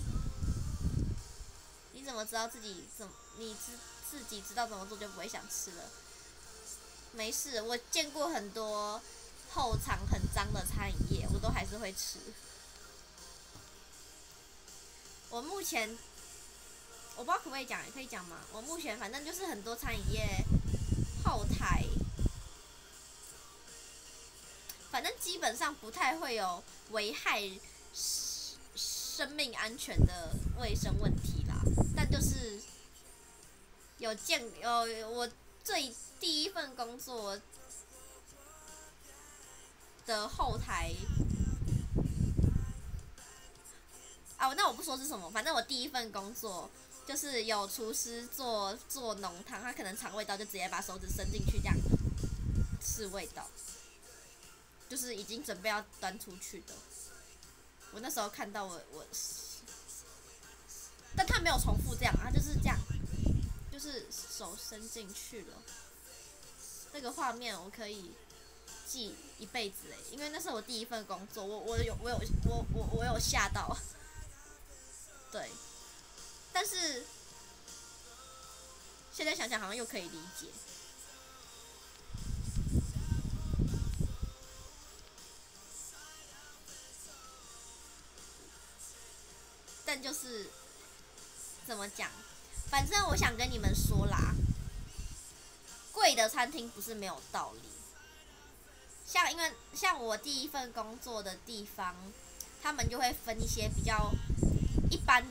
你怎么知道自己自己知道怎么做就不会想吃了？没事，我见过很多后场很脏的餐饮业，我都还是会吃。我目前我不知道可不可以讲，可以讲吗？我目前反正就是很多餐饮业后台，反正基本上不太会有危害生命安全的卫生问题啦。但就是有我第一份工作的后台啊，那我不说是什么，反正我第一份工作就是有厨师做浓汤，他可能尝味道就直接把手指伸进去这样试味道，就是已经准备要端出去的。我那时候看到我，但他没有重复这样，他就是这样，就是手伸进去了。那个画面我可以记一辈子哎，因为那是我第一份工作，我有吓到，对，但是现在想想好像又可以理解。但就是怎么讲，反正我想跟你们说啦，贵的餐厅不是没有道理。因为像我第一份工作的地方，他们就会分一些比较一般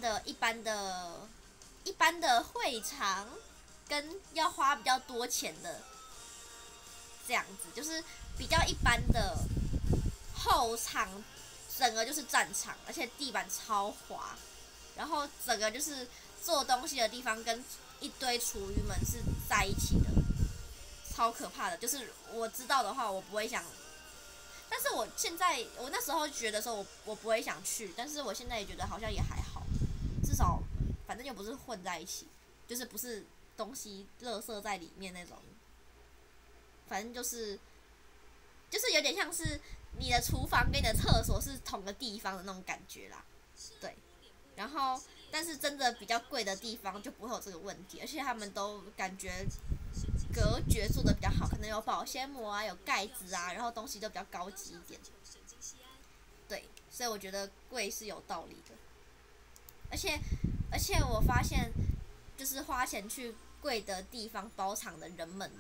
的会场，跟要花比较多钱的这样子，就是比较一般的后场，整个就是战场，而且地板超滑，然后整个就是做东西的地方跟一堆厨余们是在一起的，超可怕的。就是我知道的话，我不会想。但是我那时候觉得说我不会想去，但是我现在也觉得好像也还好，至少反正又不是混在一起，就是不是东西垃圾在里面那种，反正就是有点像是你的厨房跟你的厕所是同个地方的那种感觉啦，对。然后但是真的比较贵的地方就不会有这个问题，而且他们都感觉隔绝做的比较好，可能有保鲜膜啊，有盖子啊，然后东西都比较高级一点。对，所以我觉得贵是有道理的。而且我发现，就是花钱去贵的地方包场的人们，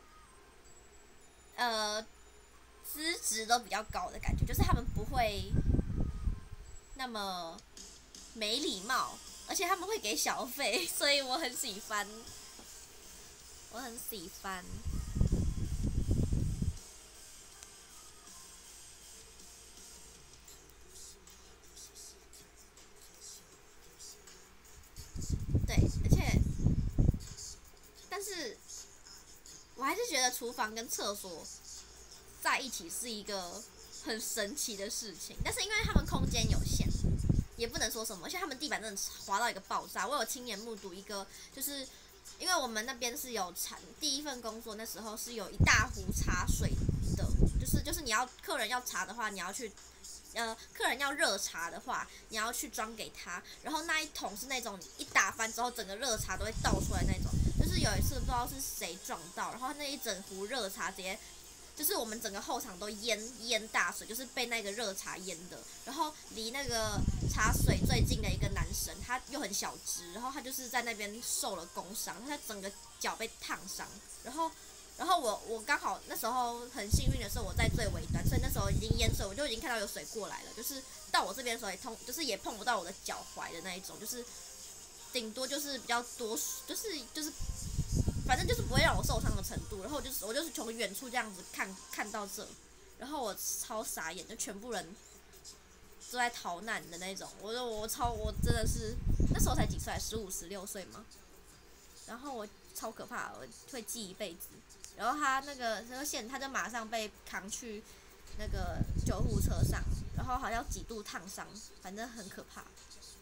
资质都比较高的感觉，就是他们不会那么没礼貌，而且他们会给小费，所以我很喜欢。对，但是我还是觉得厨房跟厕所在一起是一个很神奇的事情，但是因为他们空间有限，也不能说什么，而且他们地板真的滑到一个爆炸。我有亲眼目睹一个，就是因为我们那边是有第一份工作那时候是有一大壶茶水的，就是你要客人要茶的话，你要去。客人要热茶的话，你要去装给他，然后那一桶是那种一打翻之后，整个热茶都会倒出来那种。就是有一次不知道是谁撞到，然后那一整壶热茶直接，就是我们整个后场都淹大水，就是被那个热茶淹的。然后离那个茶水最近的一个男生，他又很小只，然后他就是在那边受了工伤，他整个脚被烫伤，然后我刚好那时候很幸运的是我在最尾端，所以那时候已经淹水，我就已经看到有水过来了，就是到我这边的时候也碰不到我的脚踝的那一种，就是顶多就是比较多，就是反正就是不会让我受伤的程度。然后我就是从远处这样子看到这，然后我超傻眼，就全部人都在逃难的那种。我真的是那时候才几岁，15、16岁嘛，然后我超可怕，我会记一辈子。然后他那个他就马上被扛去那个救护车上，然后好像几度烫伤，反正很可怕。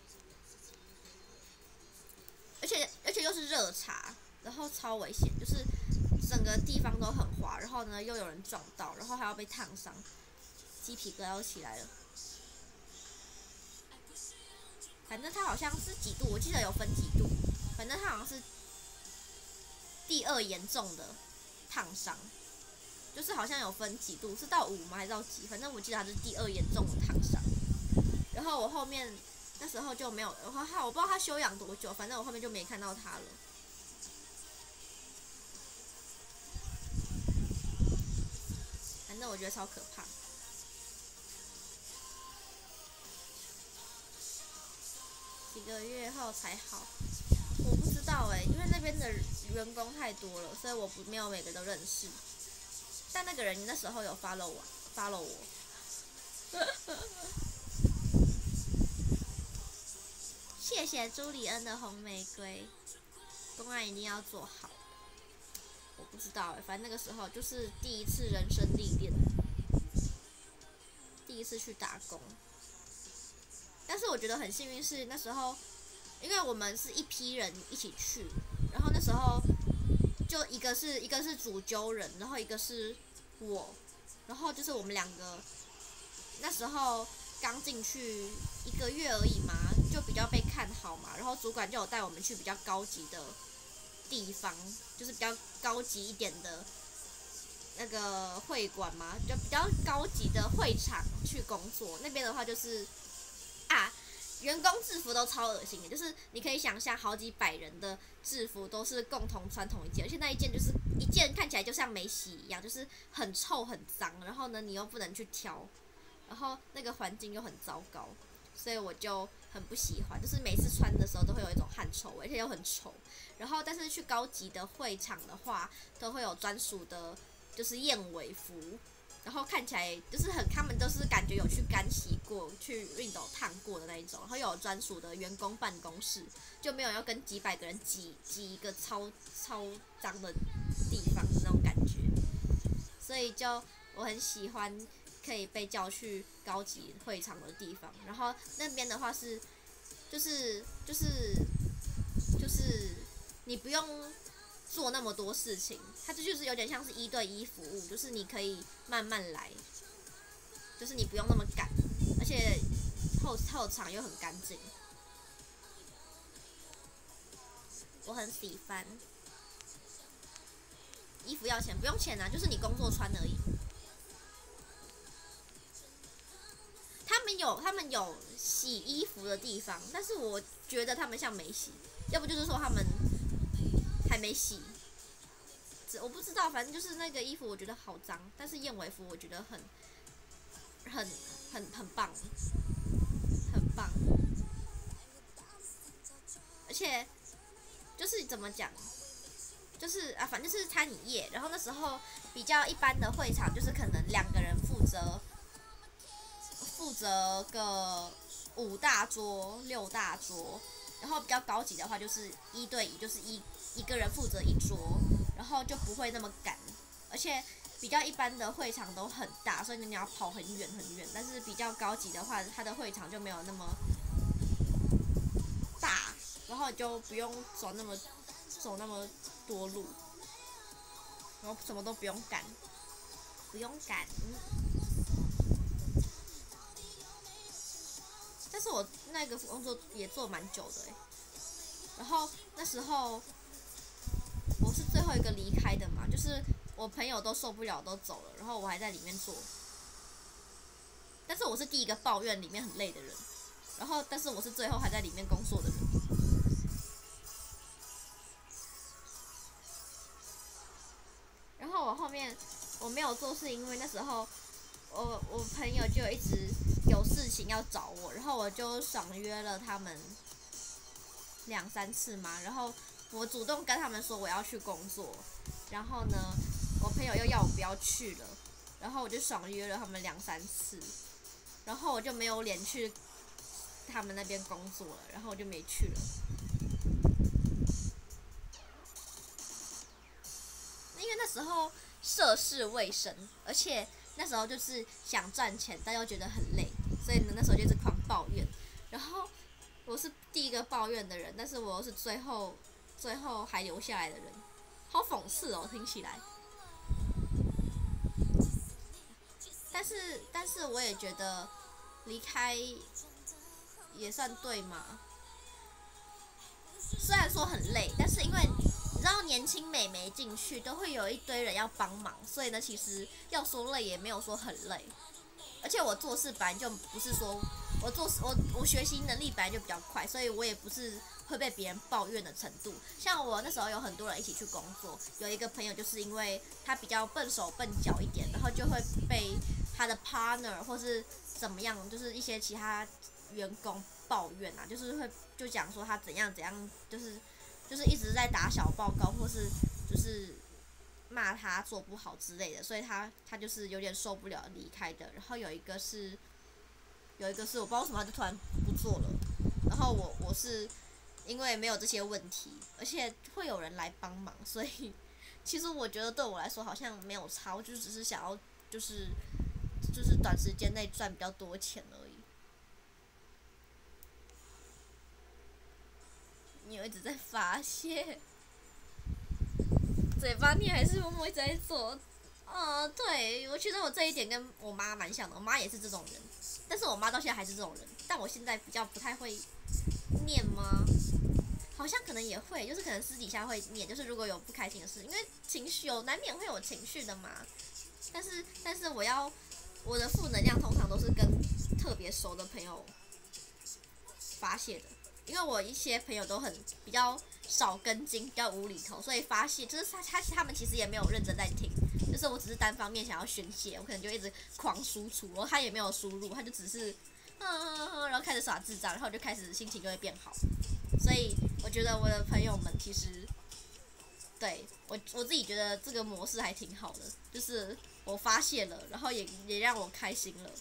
而且又是热茶，然后超危险，就是整个地方都很滑，然后呢又有人撞到，然后还要被烫伤，鸡皮疙瘩都起来了。反正他好像是几度，我记得有分几度，反正他好像是第2严重的烫伤，就是好像有分几度，是到5吗还是到几？反正我记得他是第2严重的烫伤。然后我后面那时候就没有，我不知道他休养多久，反正我后面就没看到他了。 反正我觉得超可怕。几个月后才好，我不知道因为那边的员工太多了，所以我没有每个都认识。但那个人那时候有 follow 我。谢谢朱里恩的红玫瑰，公安一定要做好。我不知道反正那个时候就是第一次人生历练，第一次去打工。但是我觉得很幸运是那时候，因为我们是一批人一起去，然后那时候就一个是主揪人，然后一个是我，然后就是我们两个那时候刚进去1个月而已嘛，就比较被看好嘛，然后主管就有带我们去比较高级的地方，就是比较高级一点的那个会馆嘛，就比较高级的会场去工作。那边的话就是员工制服都超恶心的，就是你可以想象好几百人的制服都是共同穿同一件，而且那一件就是一件看起来就像没洗一样，就是很臭很脏，然后呢你又不能去挑，然后那个环境又很糟糕，所以我就很不喜欢，就是每次穿的时候都会有一种汗臭味，而且又很丑。然后但是去高级的会场的话，都会有专属的，就是燕尾服。然后看起来就是他们都是感觉有去干洗过、去熨斗烫过的那一种，然后又有专属的员工办公室，就没有要跟几百个人挤一个超脏的地方的那种感觉，所以就我很喜欢可以被叫去高级会场的地方。然后那边的话是，就是你不用做那么多事情，它就是有点像是1对1服务，就是你可以慢慢来，就是你不用那么赶，而且后场又很干净，我很喜欢。衣服要钱不用钱啊，就是你工作穿而已。他们有洗衣服的地方，但是我觉得他们像没洗，要不就是说他们还没洗，我不知道，反正就是那个衣服我觉得好脏，但是燕尾服我觉得很棒，很棒，而且就是怎么讲，就是反正就是餐饮业，然后那时候比较一般的会场就是可能2个人负责个5大桌6大桌，然后比较高级的话就是1对1，就是一个人负责1桌，然后就不会那么赶，而且比较一般的会场都很大，所以你要跑很远很远。但是比较高级的话，它的会场就没有那么大，然后就不用走那么多路，然后什么都不用赶，但是我那个工作也做蛮久的然后那时候我是最后一个离开的嘛，就是我朋友都受不了都走了，然后我还在里面做。但是我是第一个抱怨里面很累的人，然后但是我是最后还在里面工作的人。然后我后面我没有做，是因为那时候我朋友就一直有事情要找我，然后我就爽约了他们2、3次嘛，然后我主动跟他们说我要去工作，然后呢，我朋友又要我不要去了，然后我就爽约了他们2、3次，然后我就没有脸去他们那边工作了，然后我就没去了。因为那时候涉世未深，而且那时候就是想赚钱，但又觉得很累，所以呢那时候就一直狂抱怨。然后我是第一个抱怨的人，但是我又是最后还留下来的人，好讽刺哦，听起来。但是我也觉得离开也算对嘛。虽然说很累，但是因为你知道年轻美眉进去都会有一堆人要帮忙，所以呢其实要说累也没有说很累。而且我做事本来就不是说我学习能力本来就比较快，所以我也不是会被别人抱怨的程度。像我那时候有很多人一起去工作，有一个朋友就是因为他比较笨手笨脚一点，然后就会被他的 partner 或是怎么样，就是一些其他员工抱怨啊，就是会就讲说他怎样怎样，就是一直在打小报告，或是就是骂他做不好之类的，所以他就是有点受不了离开的。然后有一个是我不知道为什么他就突然不做了，然后我是因为没有这些问题，而且会有人来帮忙，所以其实我觉得对我来说好像没有差，我就只是想要就是短时间内赚比较多钱而已。你有一直在发泄，嘴巴你还是默默一直在做。对，我觉得我这一点跟我妈蛮像的，我妈也是这种人，但是我妈到现在还是这种人，但我现在比较不太会念吗？好像可能也会，就是可能私底下会念，就是如果有不开心的事，因为情绪难免会有情绪的嘛。但是我的负能量通常都是跟特别熟的朋友发泄的，因为我一些朋友都比较少根筋，比较无厘头，所以发泄就是他们其实也没有认真在听，就是我只是单方面想要宣泄，我可能就一直狂输出，然后他也没有输入，他就只是然后开始耍智障，然后我就开始心情就会变好。所以我觉得我的朋友们其实对我自己觉得这个模式还挺好的，就是我发泄了，然后也让我开心了。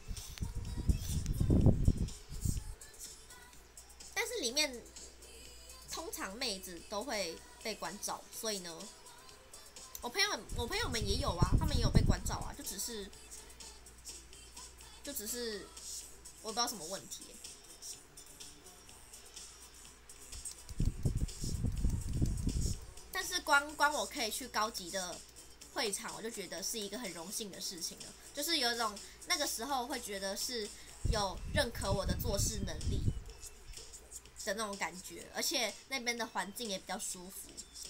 但是里面通常妹子都会被关照，所以呢，我朋友们也有啊，他们也有被关照啊，就只是我不知道什么问题但是光我可以去高级的会场，我就觉得是一个很荣幸的事情了，就是有一种那个时候会觉得是有认可我的做事能力的那种感觉，而且那边的环境也比较舒服。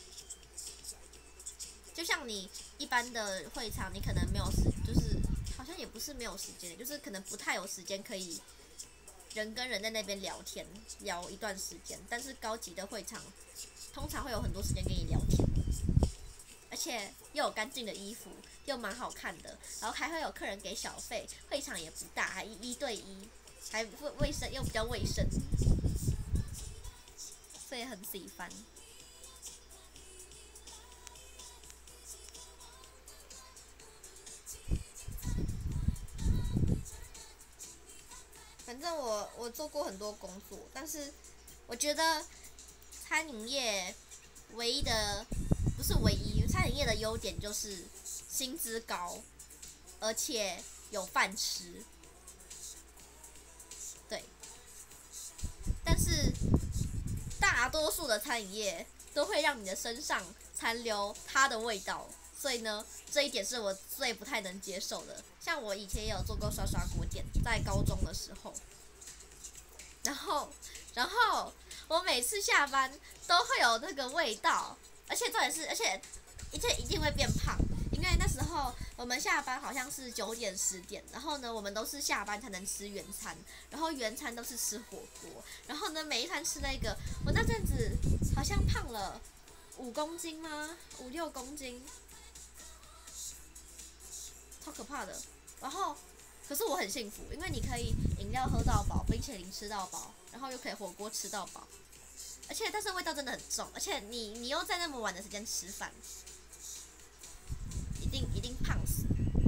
就像你一般的会场，你可能没有就是好像也不是没有时间，就是可能不太有时间可以人跟人在那边聊天聊一段时间，但是高级的会场通常会有很多时间跟你聊天，而且又有干净的衣服，又蛮好看的，然后还会有客人给小费，会场也不大，还1对1，还卫生又比较卫生，所以很喜欢。反正我做过很多工作，但是我觉得餐饮业唯一的不是唯一，餐饮业的优点就是薪资高，而且有饭吃。对，但是大多数的餐饮业都会让你的身上残留它的味道，所以呢，这一点是我最不太能接受的。像我以前也有做过刷刷锅店，在高中的时候，然后我每次下班都会有那个味道，而且一定会变胖，因为那时候我们下班好像是9点10点，然后呢，我们都是下班才能吃原餐，然后原餐都是吃火锅，然后呢，每一餐吃那个，我那阵子好像胖了5公斤吗？5、6公斤，超可怕的。然后，可是我很幸福，因为你可以饮料喝到饱，冰淇淋吃到饱，然后又可以火锅吃到饱，但是味道真的很重，而且你又在那么晚的时间吃饭，一定胖死，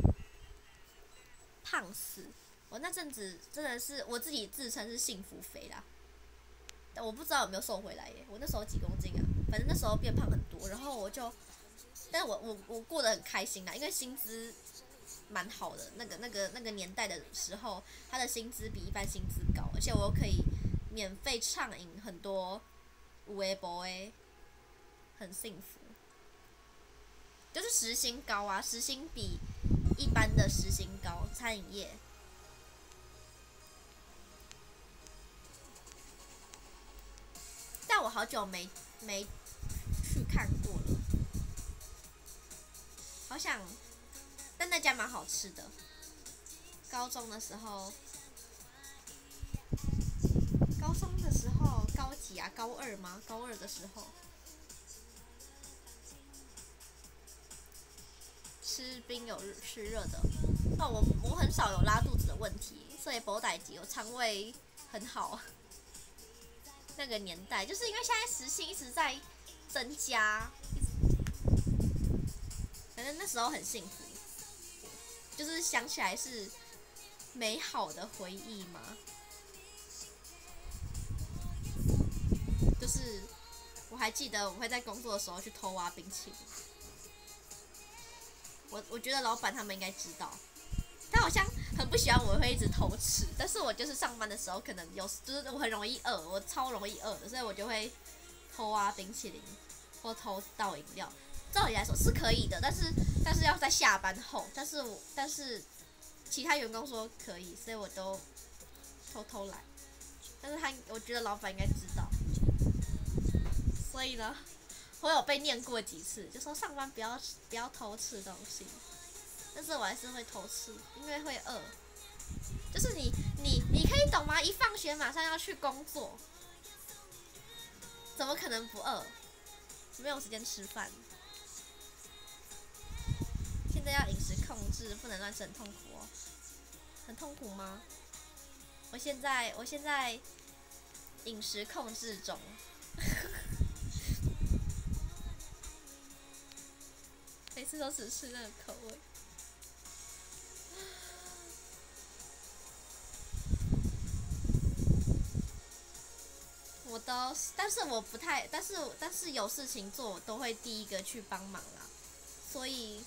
胖死！我那阵子真的是我自己自称是幸福肥啦，但我不知道有没有瘦回来耶。我那时候几公斤啊？反正那时候变胖很多，然后但是我过得很开心啦，因为薪资蛮好的，那个年代的时候，他的薪资比一般薪资高，而且我又可以免费畅饮很多有的没的，很幸福。就是时薪高啊，时薪比一般的时薪高，餐饮业。但我好久没去看过了，好想，但那家蛮好吃的。高中的时候中的时候高几啊？高二吗？高二的时候吃冰有吃热的。哦，我很少有拉肚子的问题，所以保代吉我肠胃很好。那个年代，就是因为现在时薪一直在增加，反正那时候很幸福，就是想起来是美好的回忆嘛。就是我还记得我会在工作的时候去偷挖冰淇淋，我觉得老板他们应该知道，他好像很不喜欢我会一直偷吃，但是我就是上班的时候可能就是我很容易饿，我超容易饿的，所以我就会偷挖冰淇淋或偷倒饮料。照理来说是可以的，但是要在下班后，但是其他员工说可以，所以我都偷偷来。但是我觉得老板应该知道，所以呢，我有被念过几次，就说上班不要偷吃东西。但是我还是会偷吃，因为会饿。就是你可以懂吗？一放学马上要去工作，怎么可能不饿？没有时间吃饭。现在要饮食控制，不能乱吃，很痛苦哦。很痛苦吗？我现在饮食控制中。每次都只吃那个口味。但是我不太，但是有事情做，我都会第一个去帮忙啦。所以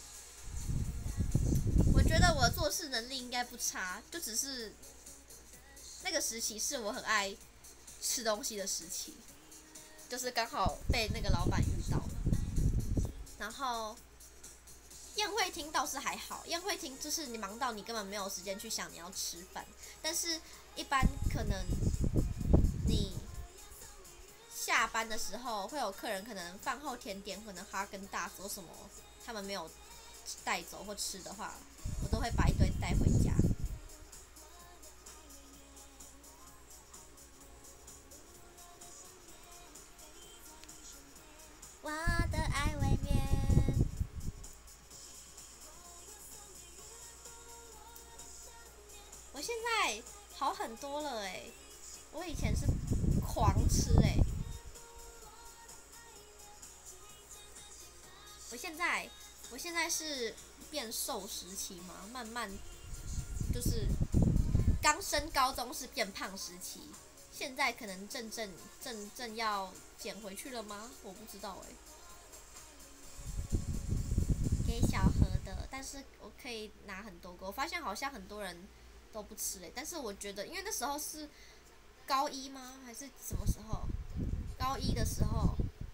我觉得我做事能力应该不差，就只是那个时期是我很爱吃东西的时期，就是刚好被那个老板遇到了。然后宴会厅倒是还好，宴会厅就是你忙到你根本没有时间去想你要吃饭，但是一般可能你下班的时候会有客人，可能饭后甜点，可能哈根达斯什么，他们没有带走或吃的话，我都会把一堆带回家。我的爱未眠。我现在好很多了欸，我以前是狂吃欸。我现在是变瘦时期嘛，慢慢就是刚升高中是变胖时期，现在可能正要减回去了吗？我不知道欸。给小盒的，但是我可以拿很多个。我发现好像很多人都不吃欸，但是我觉得，因为那时候是高一吗？还是什么时候？高一的时候。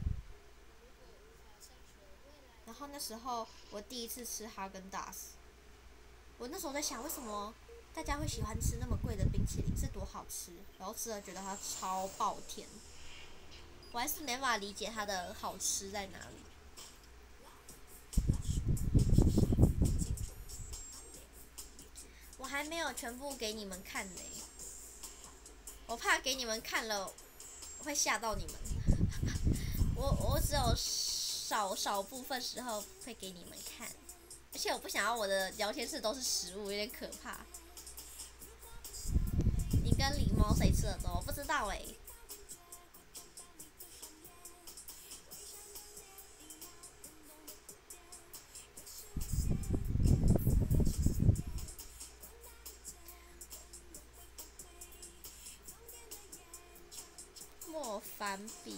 然后那时候我第一次吃哈根达斯，我那时候在想，为什么大家会喜欢吃那么贵的冰淇淋，是多好吃？然后吃了觉得它超爆甜，我还是没办法理解它的好吃在哪里。我还没有全部给你们看呢，我怕给你们看了会吓到你们。我只有少部分时候会给你们看，而且我不想要我的聊天室都是食物，有点可怕。你跟狸猫谁吃的多？我不知道欸。莫凡比，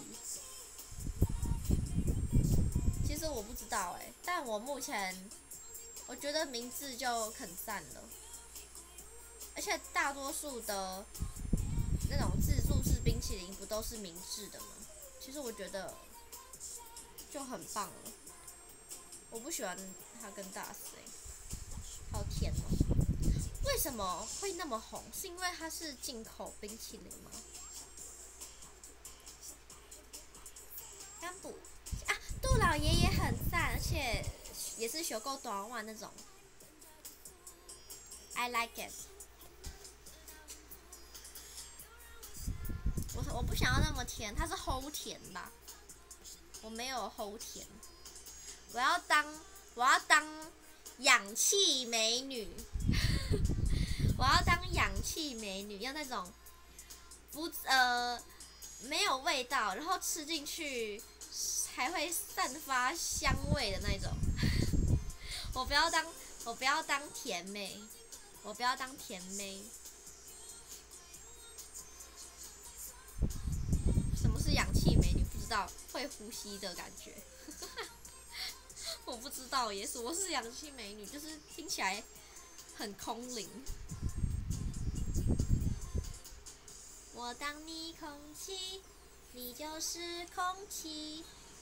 其实我不知道欸，但我目前我觉得名字就很赞了，而且大多数的那种自助式冰淇淋不都是明治的吗？其实我觉得就很棒了。我不喜欢哈根达斯欸，好甜哦。为什么会那么红？是因为它是进口冰淇淋吗？干补啊，杜老爷也很赞，而且也是修够短袜那种。I like it。 我不想要那么甜，它是齁甜吧？我没有齁甜，我要当氧气美女，我要当氧气美女，要那种不没有味道，然后吃进去还会散发香味的那种。我不要当甜妹，我不要当甜妹。什么是氧气美女？不知道，会呼吸的感觉。我不知道耶，什么是氧气美女？就是听起来很空灵。我当你空气，你就是空气。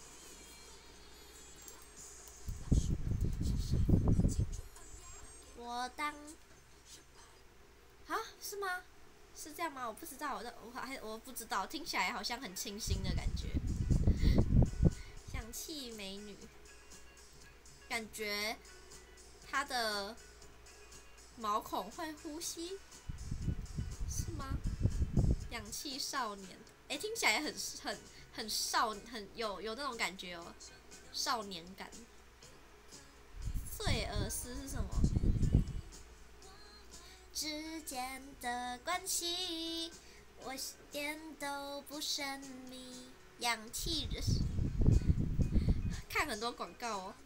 我当啊，是吗？是这样吗？我不知道，我不知道，听起来好像很清新的感觉。氧气美女，感觉她的毛孔会呼吸，是吗？氧气少年，听起来很有那种感觉哦，少年感。罪恶斯是什么？之间的关系，我一点都不神秘。氧气人，看很多广告哦。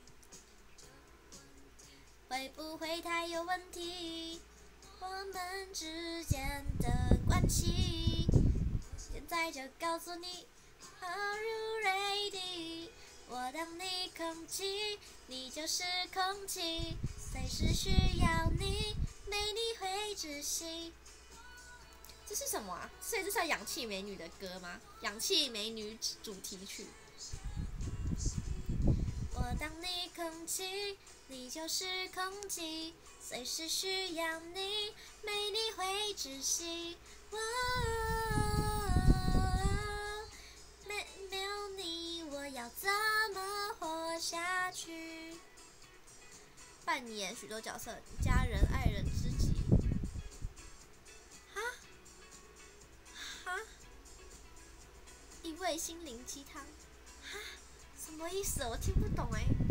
会不会太有问题？我们之间的关系，现在就告诉你 ，Are you ready？ 我当你空气，你就是空气，随时需要你，没你会窒息。这是什么啊？所以这是氧气美女的歌吗？氧气美女主题曲。我当你空气，你就是空气，随时需要你，没你会窒息。没有你，我要怎么活下去？扮演许多角色，家人、爱人、知己。哈？哈？一味心灵鸡汤。哈？什么意思？我听不懂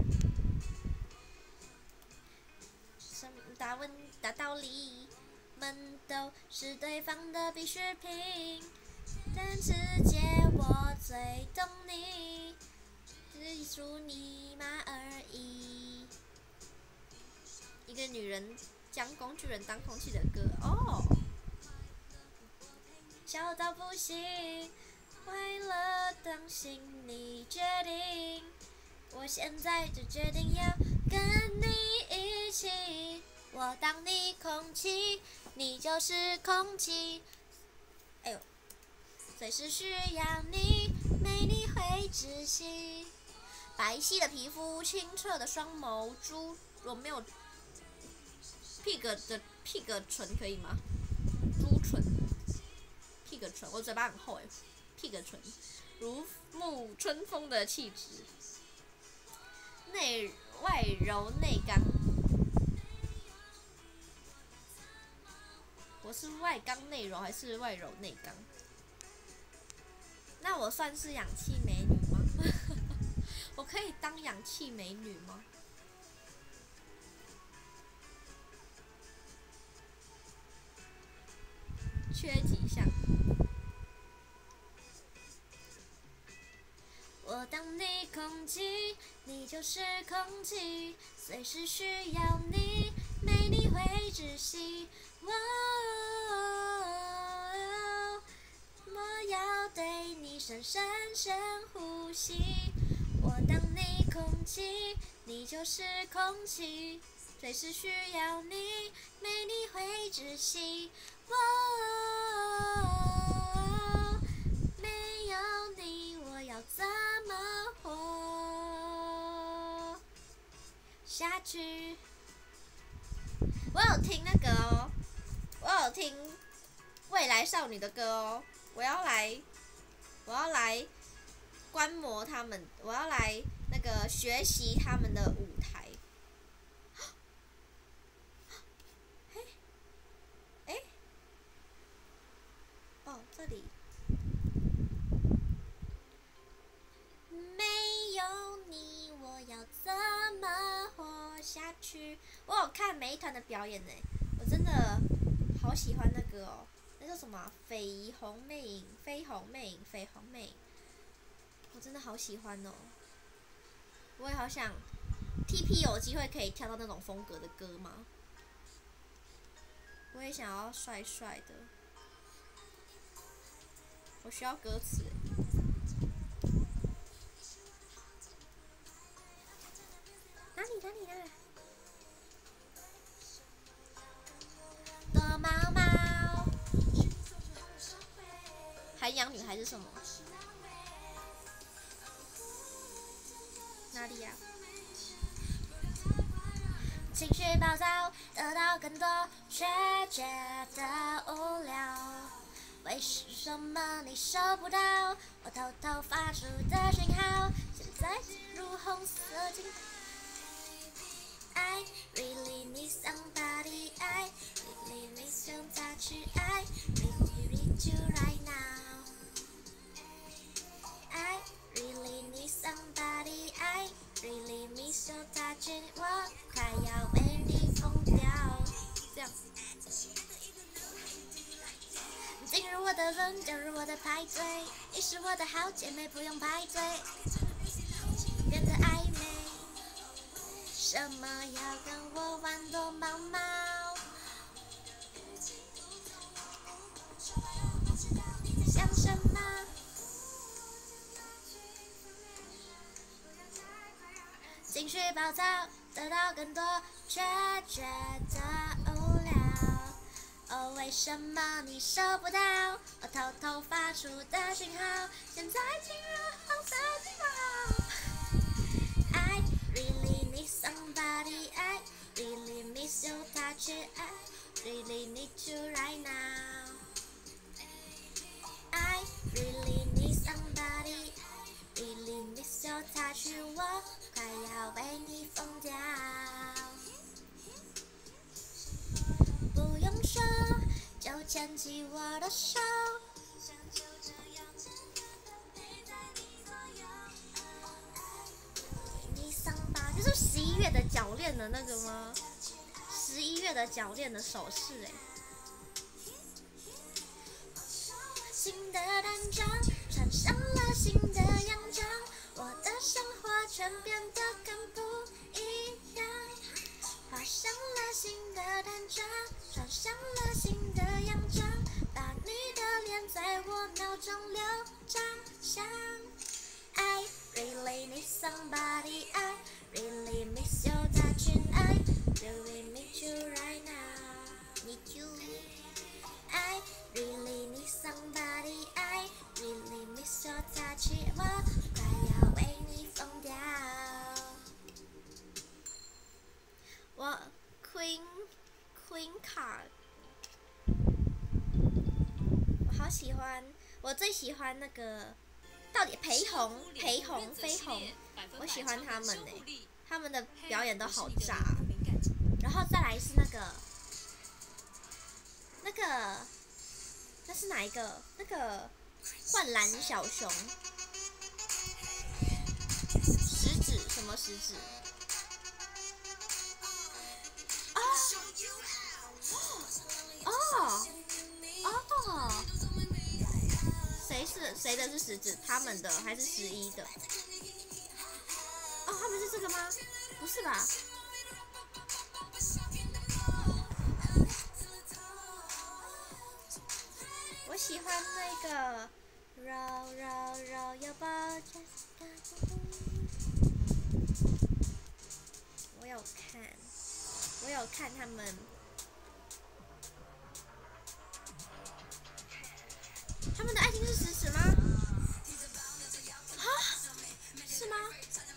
大道理们都是对方的必需品，但世界我最懂你，只属你妈而已。一个女人将工具人当空气的歌哦，笑到不行，快乐当心你决定，我现在就决定要跟你一起。我当你空气，你就是空气。哎呦，随时需要你，没你会窒息。白皙的皮肤，清澈的双眸，若没有 pig 唇可以吗？猪唇 pig 唇，我嘴巴很厚pig 唇，如沐春风的气质，外柔内刚。我是外刚内柔还是外柔内刚？那我算是氧气美女吗？我可以当氧气美女吗？缺几项？我当你空气，你就是空气，随时需要你，没你会窒息。我要对你深深深呼吸。我当你空气，你就是空气，随时需要你，没你会窒息。没有你，我要怎么活下去？我有听那个哦，我有听未来少女的歌哦，我要来观摩他们，我要来那个学习他们的舞台。哦，这里我有看每一团的表演呢，我真的好喜欢那个哦，那叫什么啊？绯红魅影，绯红魅影，绯红魅影，我真的好喜欢哦。我也好想 TP 有机会可以跳到那种风格的歌吗？我也想要帅帅的，我需要歌词欸。哪里？躲猫猫，韩阳女还是什么？哪里呀？情绪暴躁，得到更多，却觉得无聊。为什么你收不到我偷偷发出的讯号？现在进入红色警报。I really need somebody. I really miss your touch. I really need you right now. I really need somebody. I really miss your touch. 我快要为你疯掉。这样。进入我的轮，加入我的派对。你是我的好姐妹，不用排队。变得暧昧。什么要跟我玩躲猫猫？想什么？情绪暴躁，得到更多，却觉得无聊。哦，为什么你收不到我偷偷发出的讯号？现在进入红色警报。I really need somebody. I really miss your touch. I really need you right now. I really need somebody. Really miss your touch. 我快要为你疯掉。不用说，就牵起我的手。就是11月的脚链的那个吗？11月的脚链的首饰哎。新的单装，穿上了新的洋装，我的生活全变得更不一样。画上了新的单装，穿上了新的洋装，把你的脸在我脑中留长相。I really need somebody. I really miss your touch. I really need you right now. Need you. I really need somebody. I really miss your touch. 我快要为你疯掉。我 Queen Card， 我好喜欢，我最喜欢那个。到底裴红、绯红，我喜欢他们呢，他们的表演都好炸。然后再来是那是哪一个？那个幻蓝小熊，食指什么食指？哦。谁的是食指？他们的还是11的？哦，他们是这个吗？不是吧？我喜欢那个揉your boat。我有看他们。他们的爱情是食指吗？啊？是吗？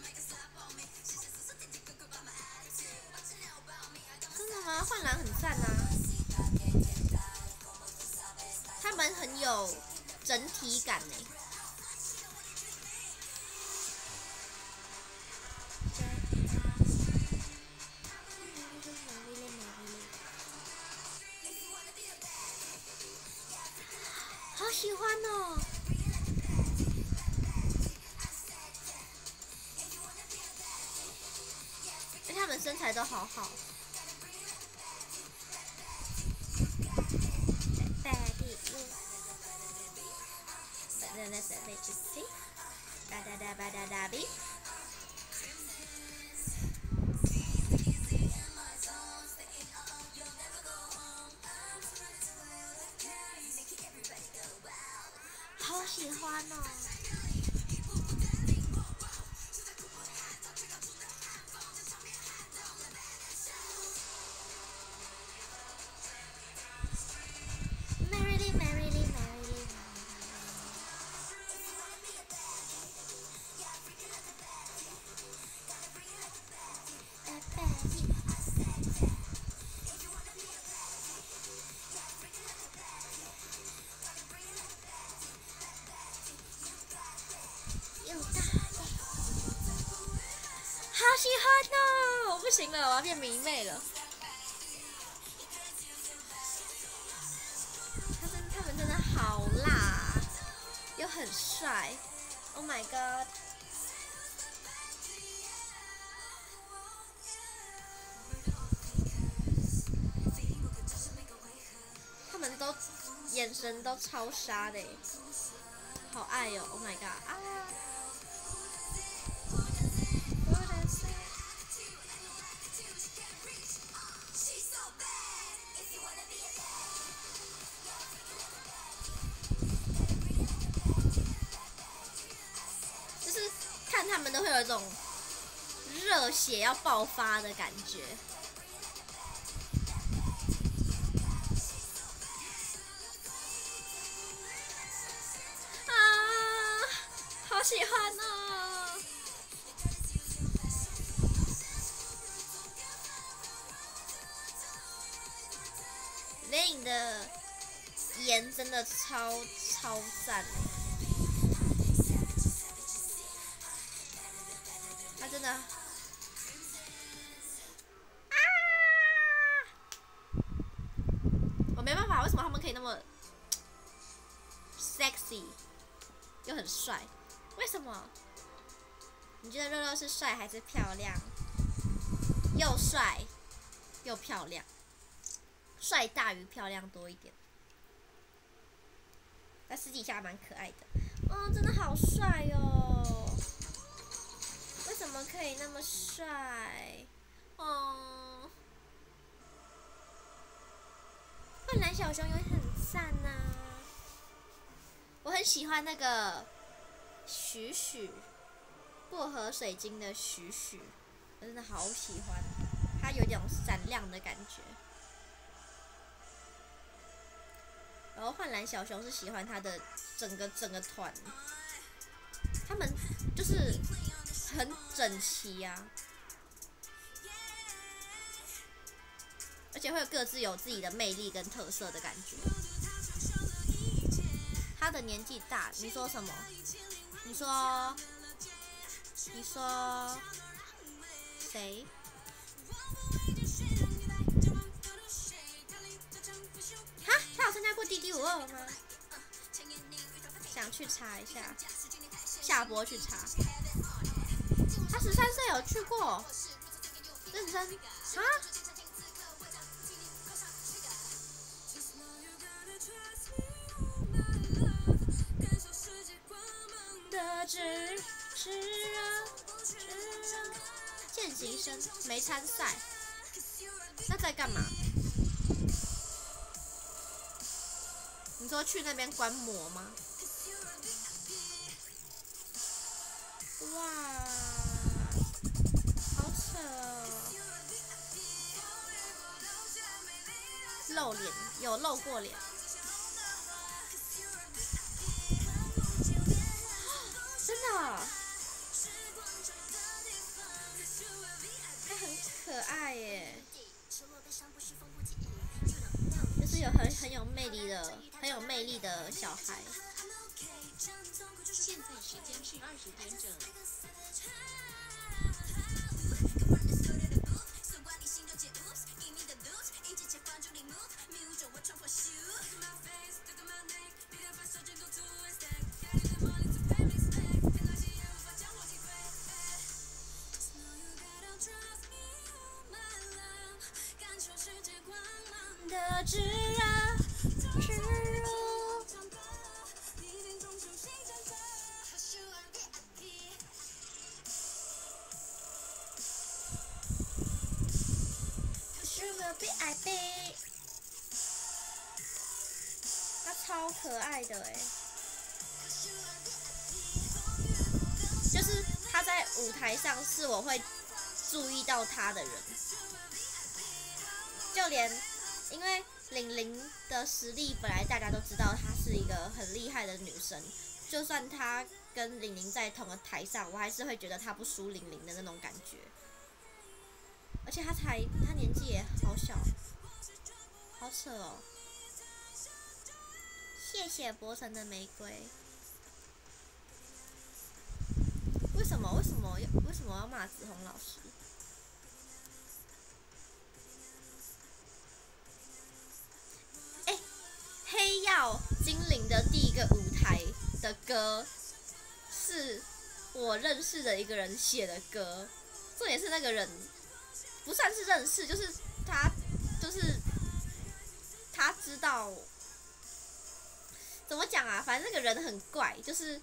真的吗？幻蓝很赞啊，他们很有整体感呢。好喜欢哦！而且他们身材都好好。 See， 哒哒哒吧哒哒比。好喜欢哦。Merrily, merrily, merrily, merrily. 又大嘞，好喜欢哦！我不行了，我要变迷妹了。他们真的好辣，又很帅。Oh my god！ 他们都眼神都超杀的，好爱哦 ！Oh my god！ 啊！就是看他们都会有一种热血要爆发的感觉。啊，好喜欢哦！Lin 的颜真的超赞的。他真的啊！我没办法，为什么他们可以那么 sexy 又很帅？为什么？你觉得肉肉是帅还是漂亮？又帅又漂亮，帅大于漂亮多一点。但私底下蛮可爱的。哦，真的好帅哦！为什么可以那么帅？哦，灌篮小熊也很赞呐、我很喜欢那个许许薄荷水晶的许许，我真的好喜欢，它有点闪亮的感觉。然后幻蓝小熊是喜欢它的整个团，他们就是很整齐呀、而且会各自有自己的魅力跟特色的感觉。他的年纪大，你说什么？你说谁？哈，他有参加过DD52吗？想去查一下，下播去查。他13岁有去过，认真啊？见习生没参赛，那在干嘛？你说去那边观摩吗？哇，好扯哦！露脸有露过脸，真的，他很可爱耶，就是有很有魅力的小孩。 现在时间是20点整。 的炙热， 海贝，他超可爱的哎，就是他在舞台上是我会注意到他的人，就连因为玲玲的实力本来大家都知道她是一个很厉害的女生，就算她跟玲玲在同个台上，我还是会觉得她不输玲玲的那种感觉。而且她年纪也好小，好扯哦。谢谢博神的玫瑰。为什么要骂子红老师？黑曜精灵的第一个舞台的歌，是我认识的一个人写的歌，重点是那个人不算是认识，就是他知道怎么讲啊，反正那个人很怪，就是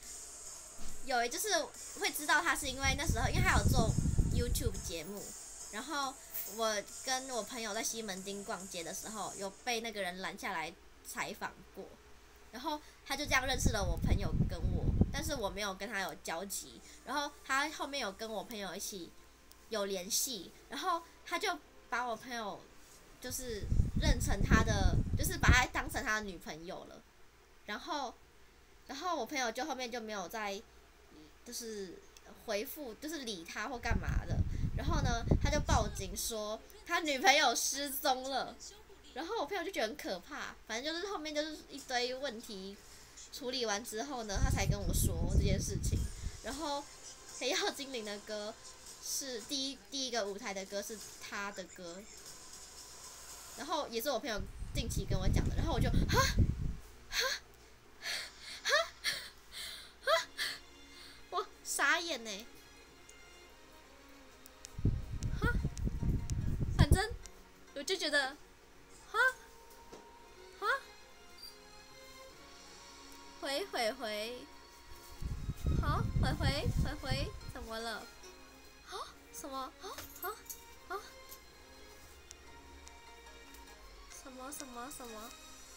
会知道他是因为那时候，因为他有做 YouTube 节目，然后我跟我朋友在西门町逛街的时候，有被那个人拦下来采访过，然后他就这样认识了我朋友跟我，但是我没有跟他有交集，然后他后面有跟我朋友一起有联系，然后他就把我朋友就是认成他的，就是把他当成他的女朋友了，然后我朋友就后面就没有再就是回复，就是理他或干嘛的，然后呢他就报警说他女朋友失踪了。然后我朋友就觉得很可怕，反正就是后面就是一堆问题处理完之后呢，他才跟我说这件事情。然后黑曜精灵的歌是第一个舞台的歌是他的歌，然后也是我朋友近期跟我讲的，然后我就我傻眼呢，反正我就觉得。回，怎么了？什么？什么？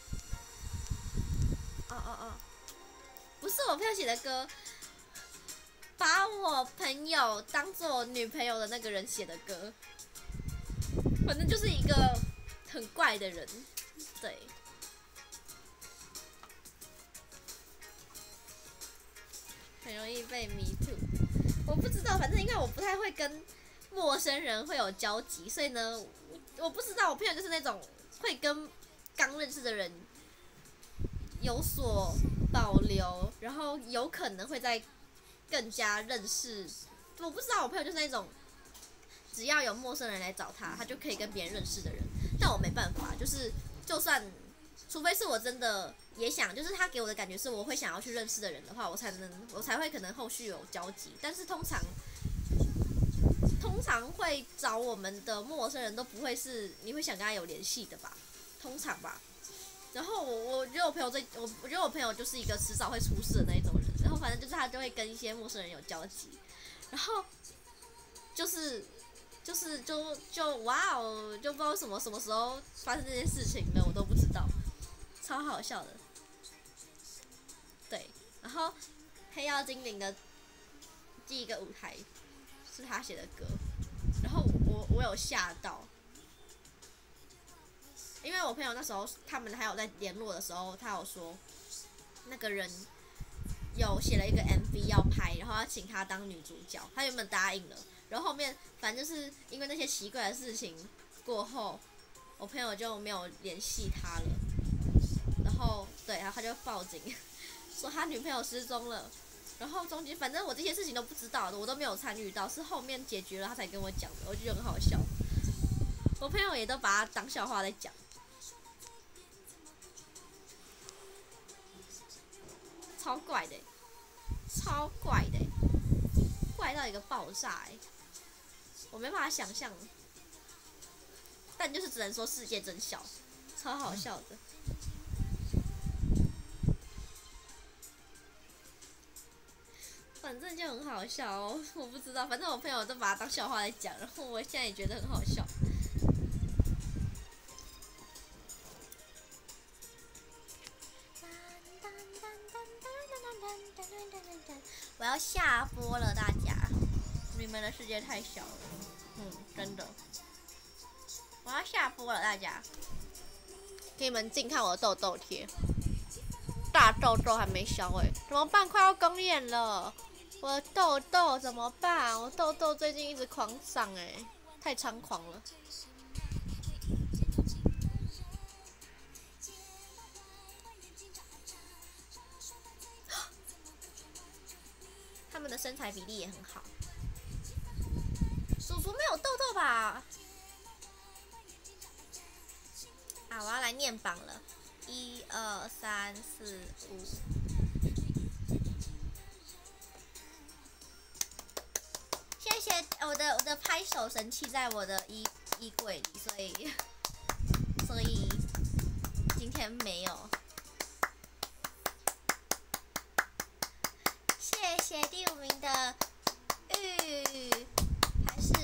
哦，不是我朋友写的歌，把我朋友当做女朋友的那个人写的歌，反正就是一个很怪的人，对。很容易被 me too， 我不知道，反正因为我不太会跟陌生人会有交集，所以呢，我不知道我朋友就是那种会跟刚认识的人有所保留，然后有可能会再更加认识。我不知道我朋友就是那种只要有陌生人来找他，他就可以跟别人认识的人，但我没办法，就算除非是我真的也想，就是他给我的感觉是我会想要去认识的人的话，我才会可能后续有交集。但是通常会找我们的陌生人都不会是你会想跟他有联系的吧，通常吧。然后我觉得我朋友就是一个迟早会出事的那一种人，然后反正就是他就会跟一些陌生人有交集，然后就哇哦，就不知道什么时候发生这件事情的，我都不知道，超好笑的。对，然后黑曜精灵的第一个舞台是他写的歌，然后我有吓到，因为我朋友那时候他们还有在联络的时候，他有说那个人有写了一个 MV 要拍，然后要请他当女主角，他原本答应了，然后后面反正就是因为那些奇怪的事情过后，我朋友就没有联系他了，然后他就报警说他女朋友失踪了，然后中间反正我这些事情都不知道的，我都没有参与到，是后面解决了他才跟我讲的，我就觉得很好笑，我朋友也都把他当笑话在讲。超怪的，怪到一个爆炸我没办法想象，但就是只能说世界真小，超好笑的。反正就很好笑哦，我不知道，反正我朋友都把它当笑话来讲，然后我现在也觉得很好笑。 要下播了，大家，你们的世界太小了，真的，我要下播了，大家，给你们近看我的痘痘贴，大痘痘还没消怎么办？快要公演了，我的痘痘怎么办？我痘痘最近一直狂长太猖狂了。他们的身材比例也很好。叔叔没有痘痘吧？啊，我要来念榜了，1、2、3、4、5。谢谢我的拍手神器在我的衣柜里，所以今天没有。谢谢第5名的还是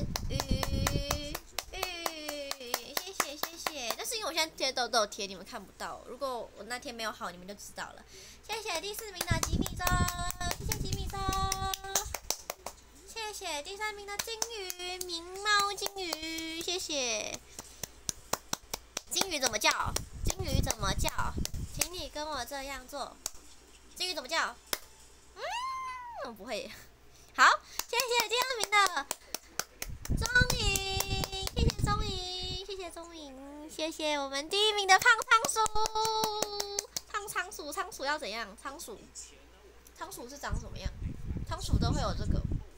谢谢。但是因为我现在贴痘痘贴，你们看不到。如果我那天没有好，你们就知道了。谢谢第4名的吉米周，谢谢吉米周。谢谢第3名的金鱼，明猫金鱼，谢谢。金鱼怎么叫？金鱼怎么叫？请你跟我这样做。金鱼怎么叫？我不会。好，谢谢第2名的钟颖，谢谢钟颖，谢谢钟颖，谢谢我们第1名的胖仓鼠。仓鼠要怎样？仓鼠是长什么样？仓鼠都会有这个。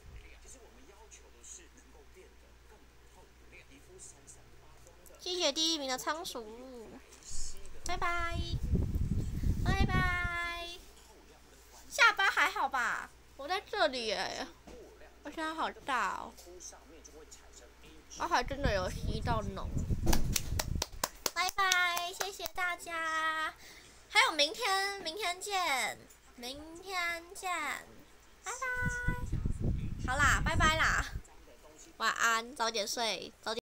谢谢第1名的仓鼠，拜拜，拜拜。下巴还好吧？我在这里我现在好大我还真的有吸到脓。拜拜，谢谢大家，还有明天见，拜拜。好啦，拜拜啦，晚安，早点睡，早点。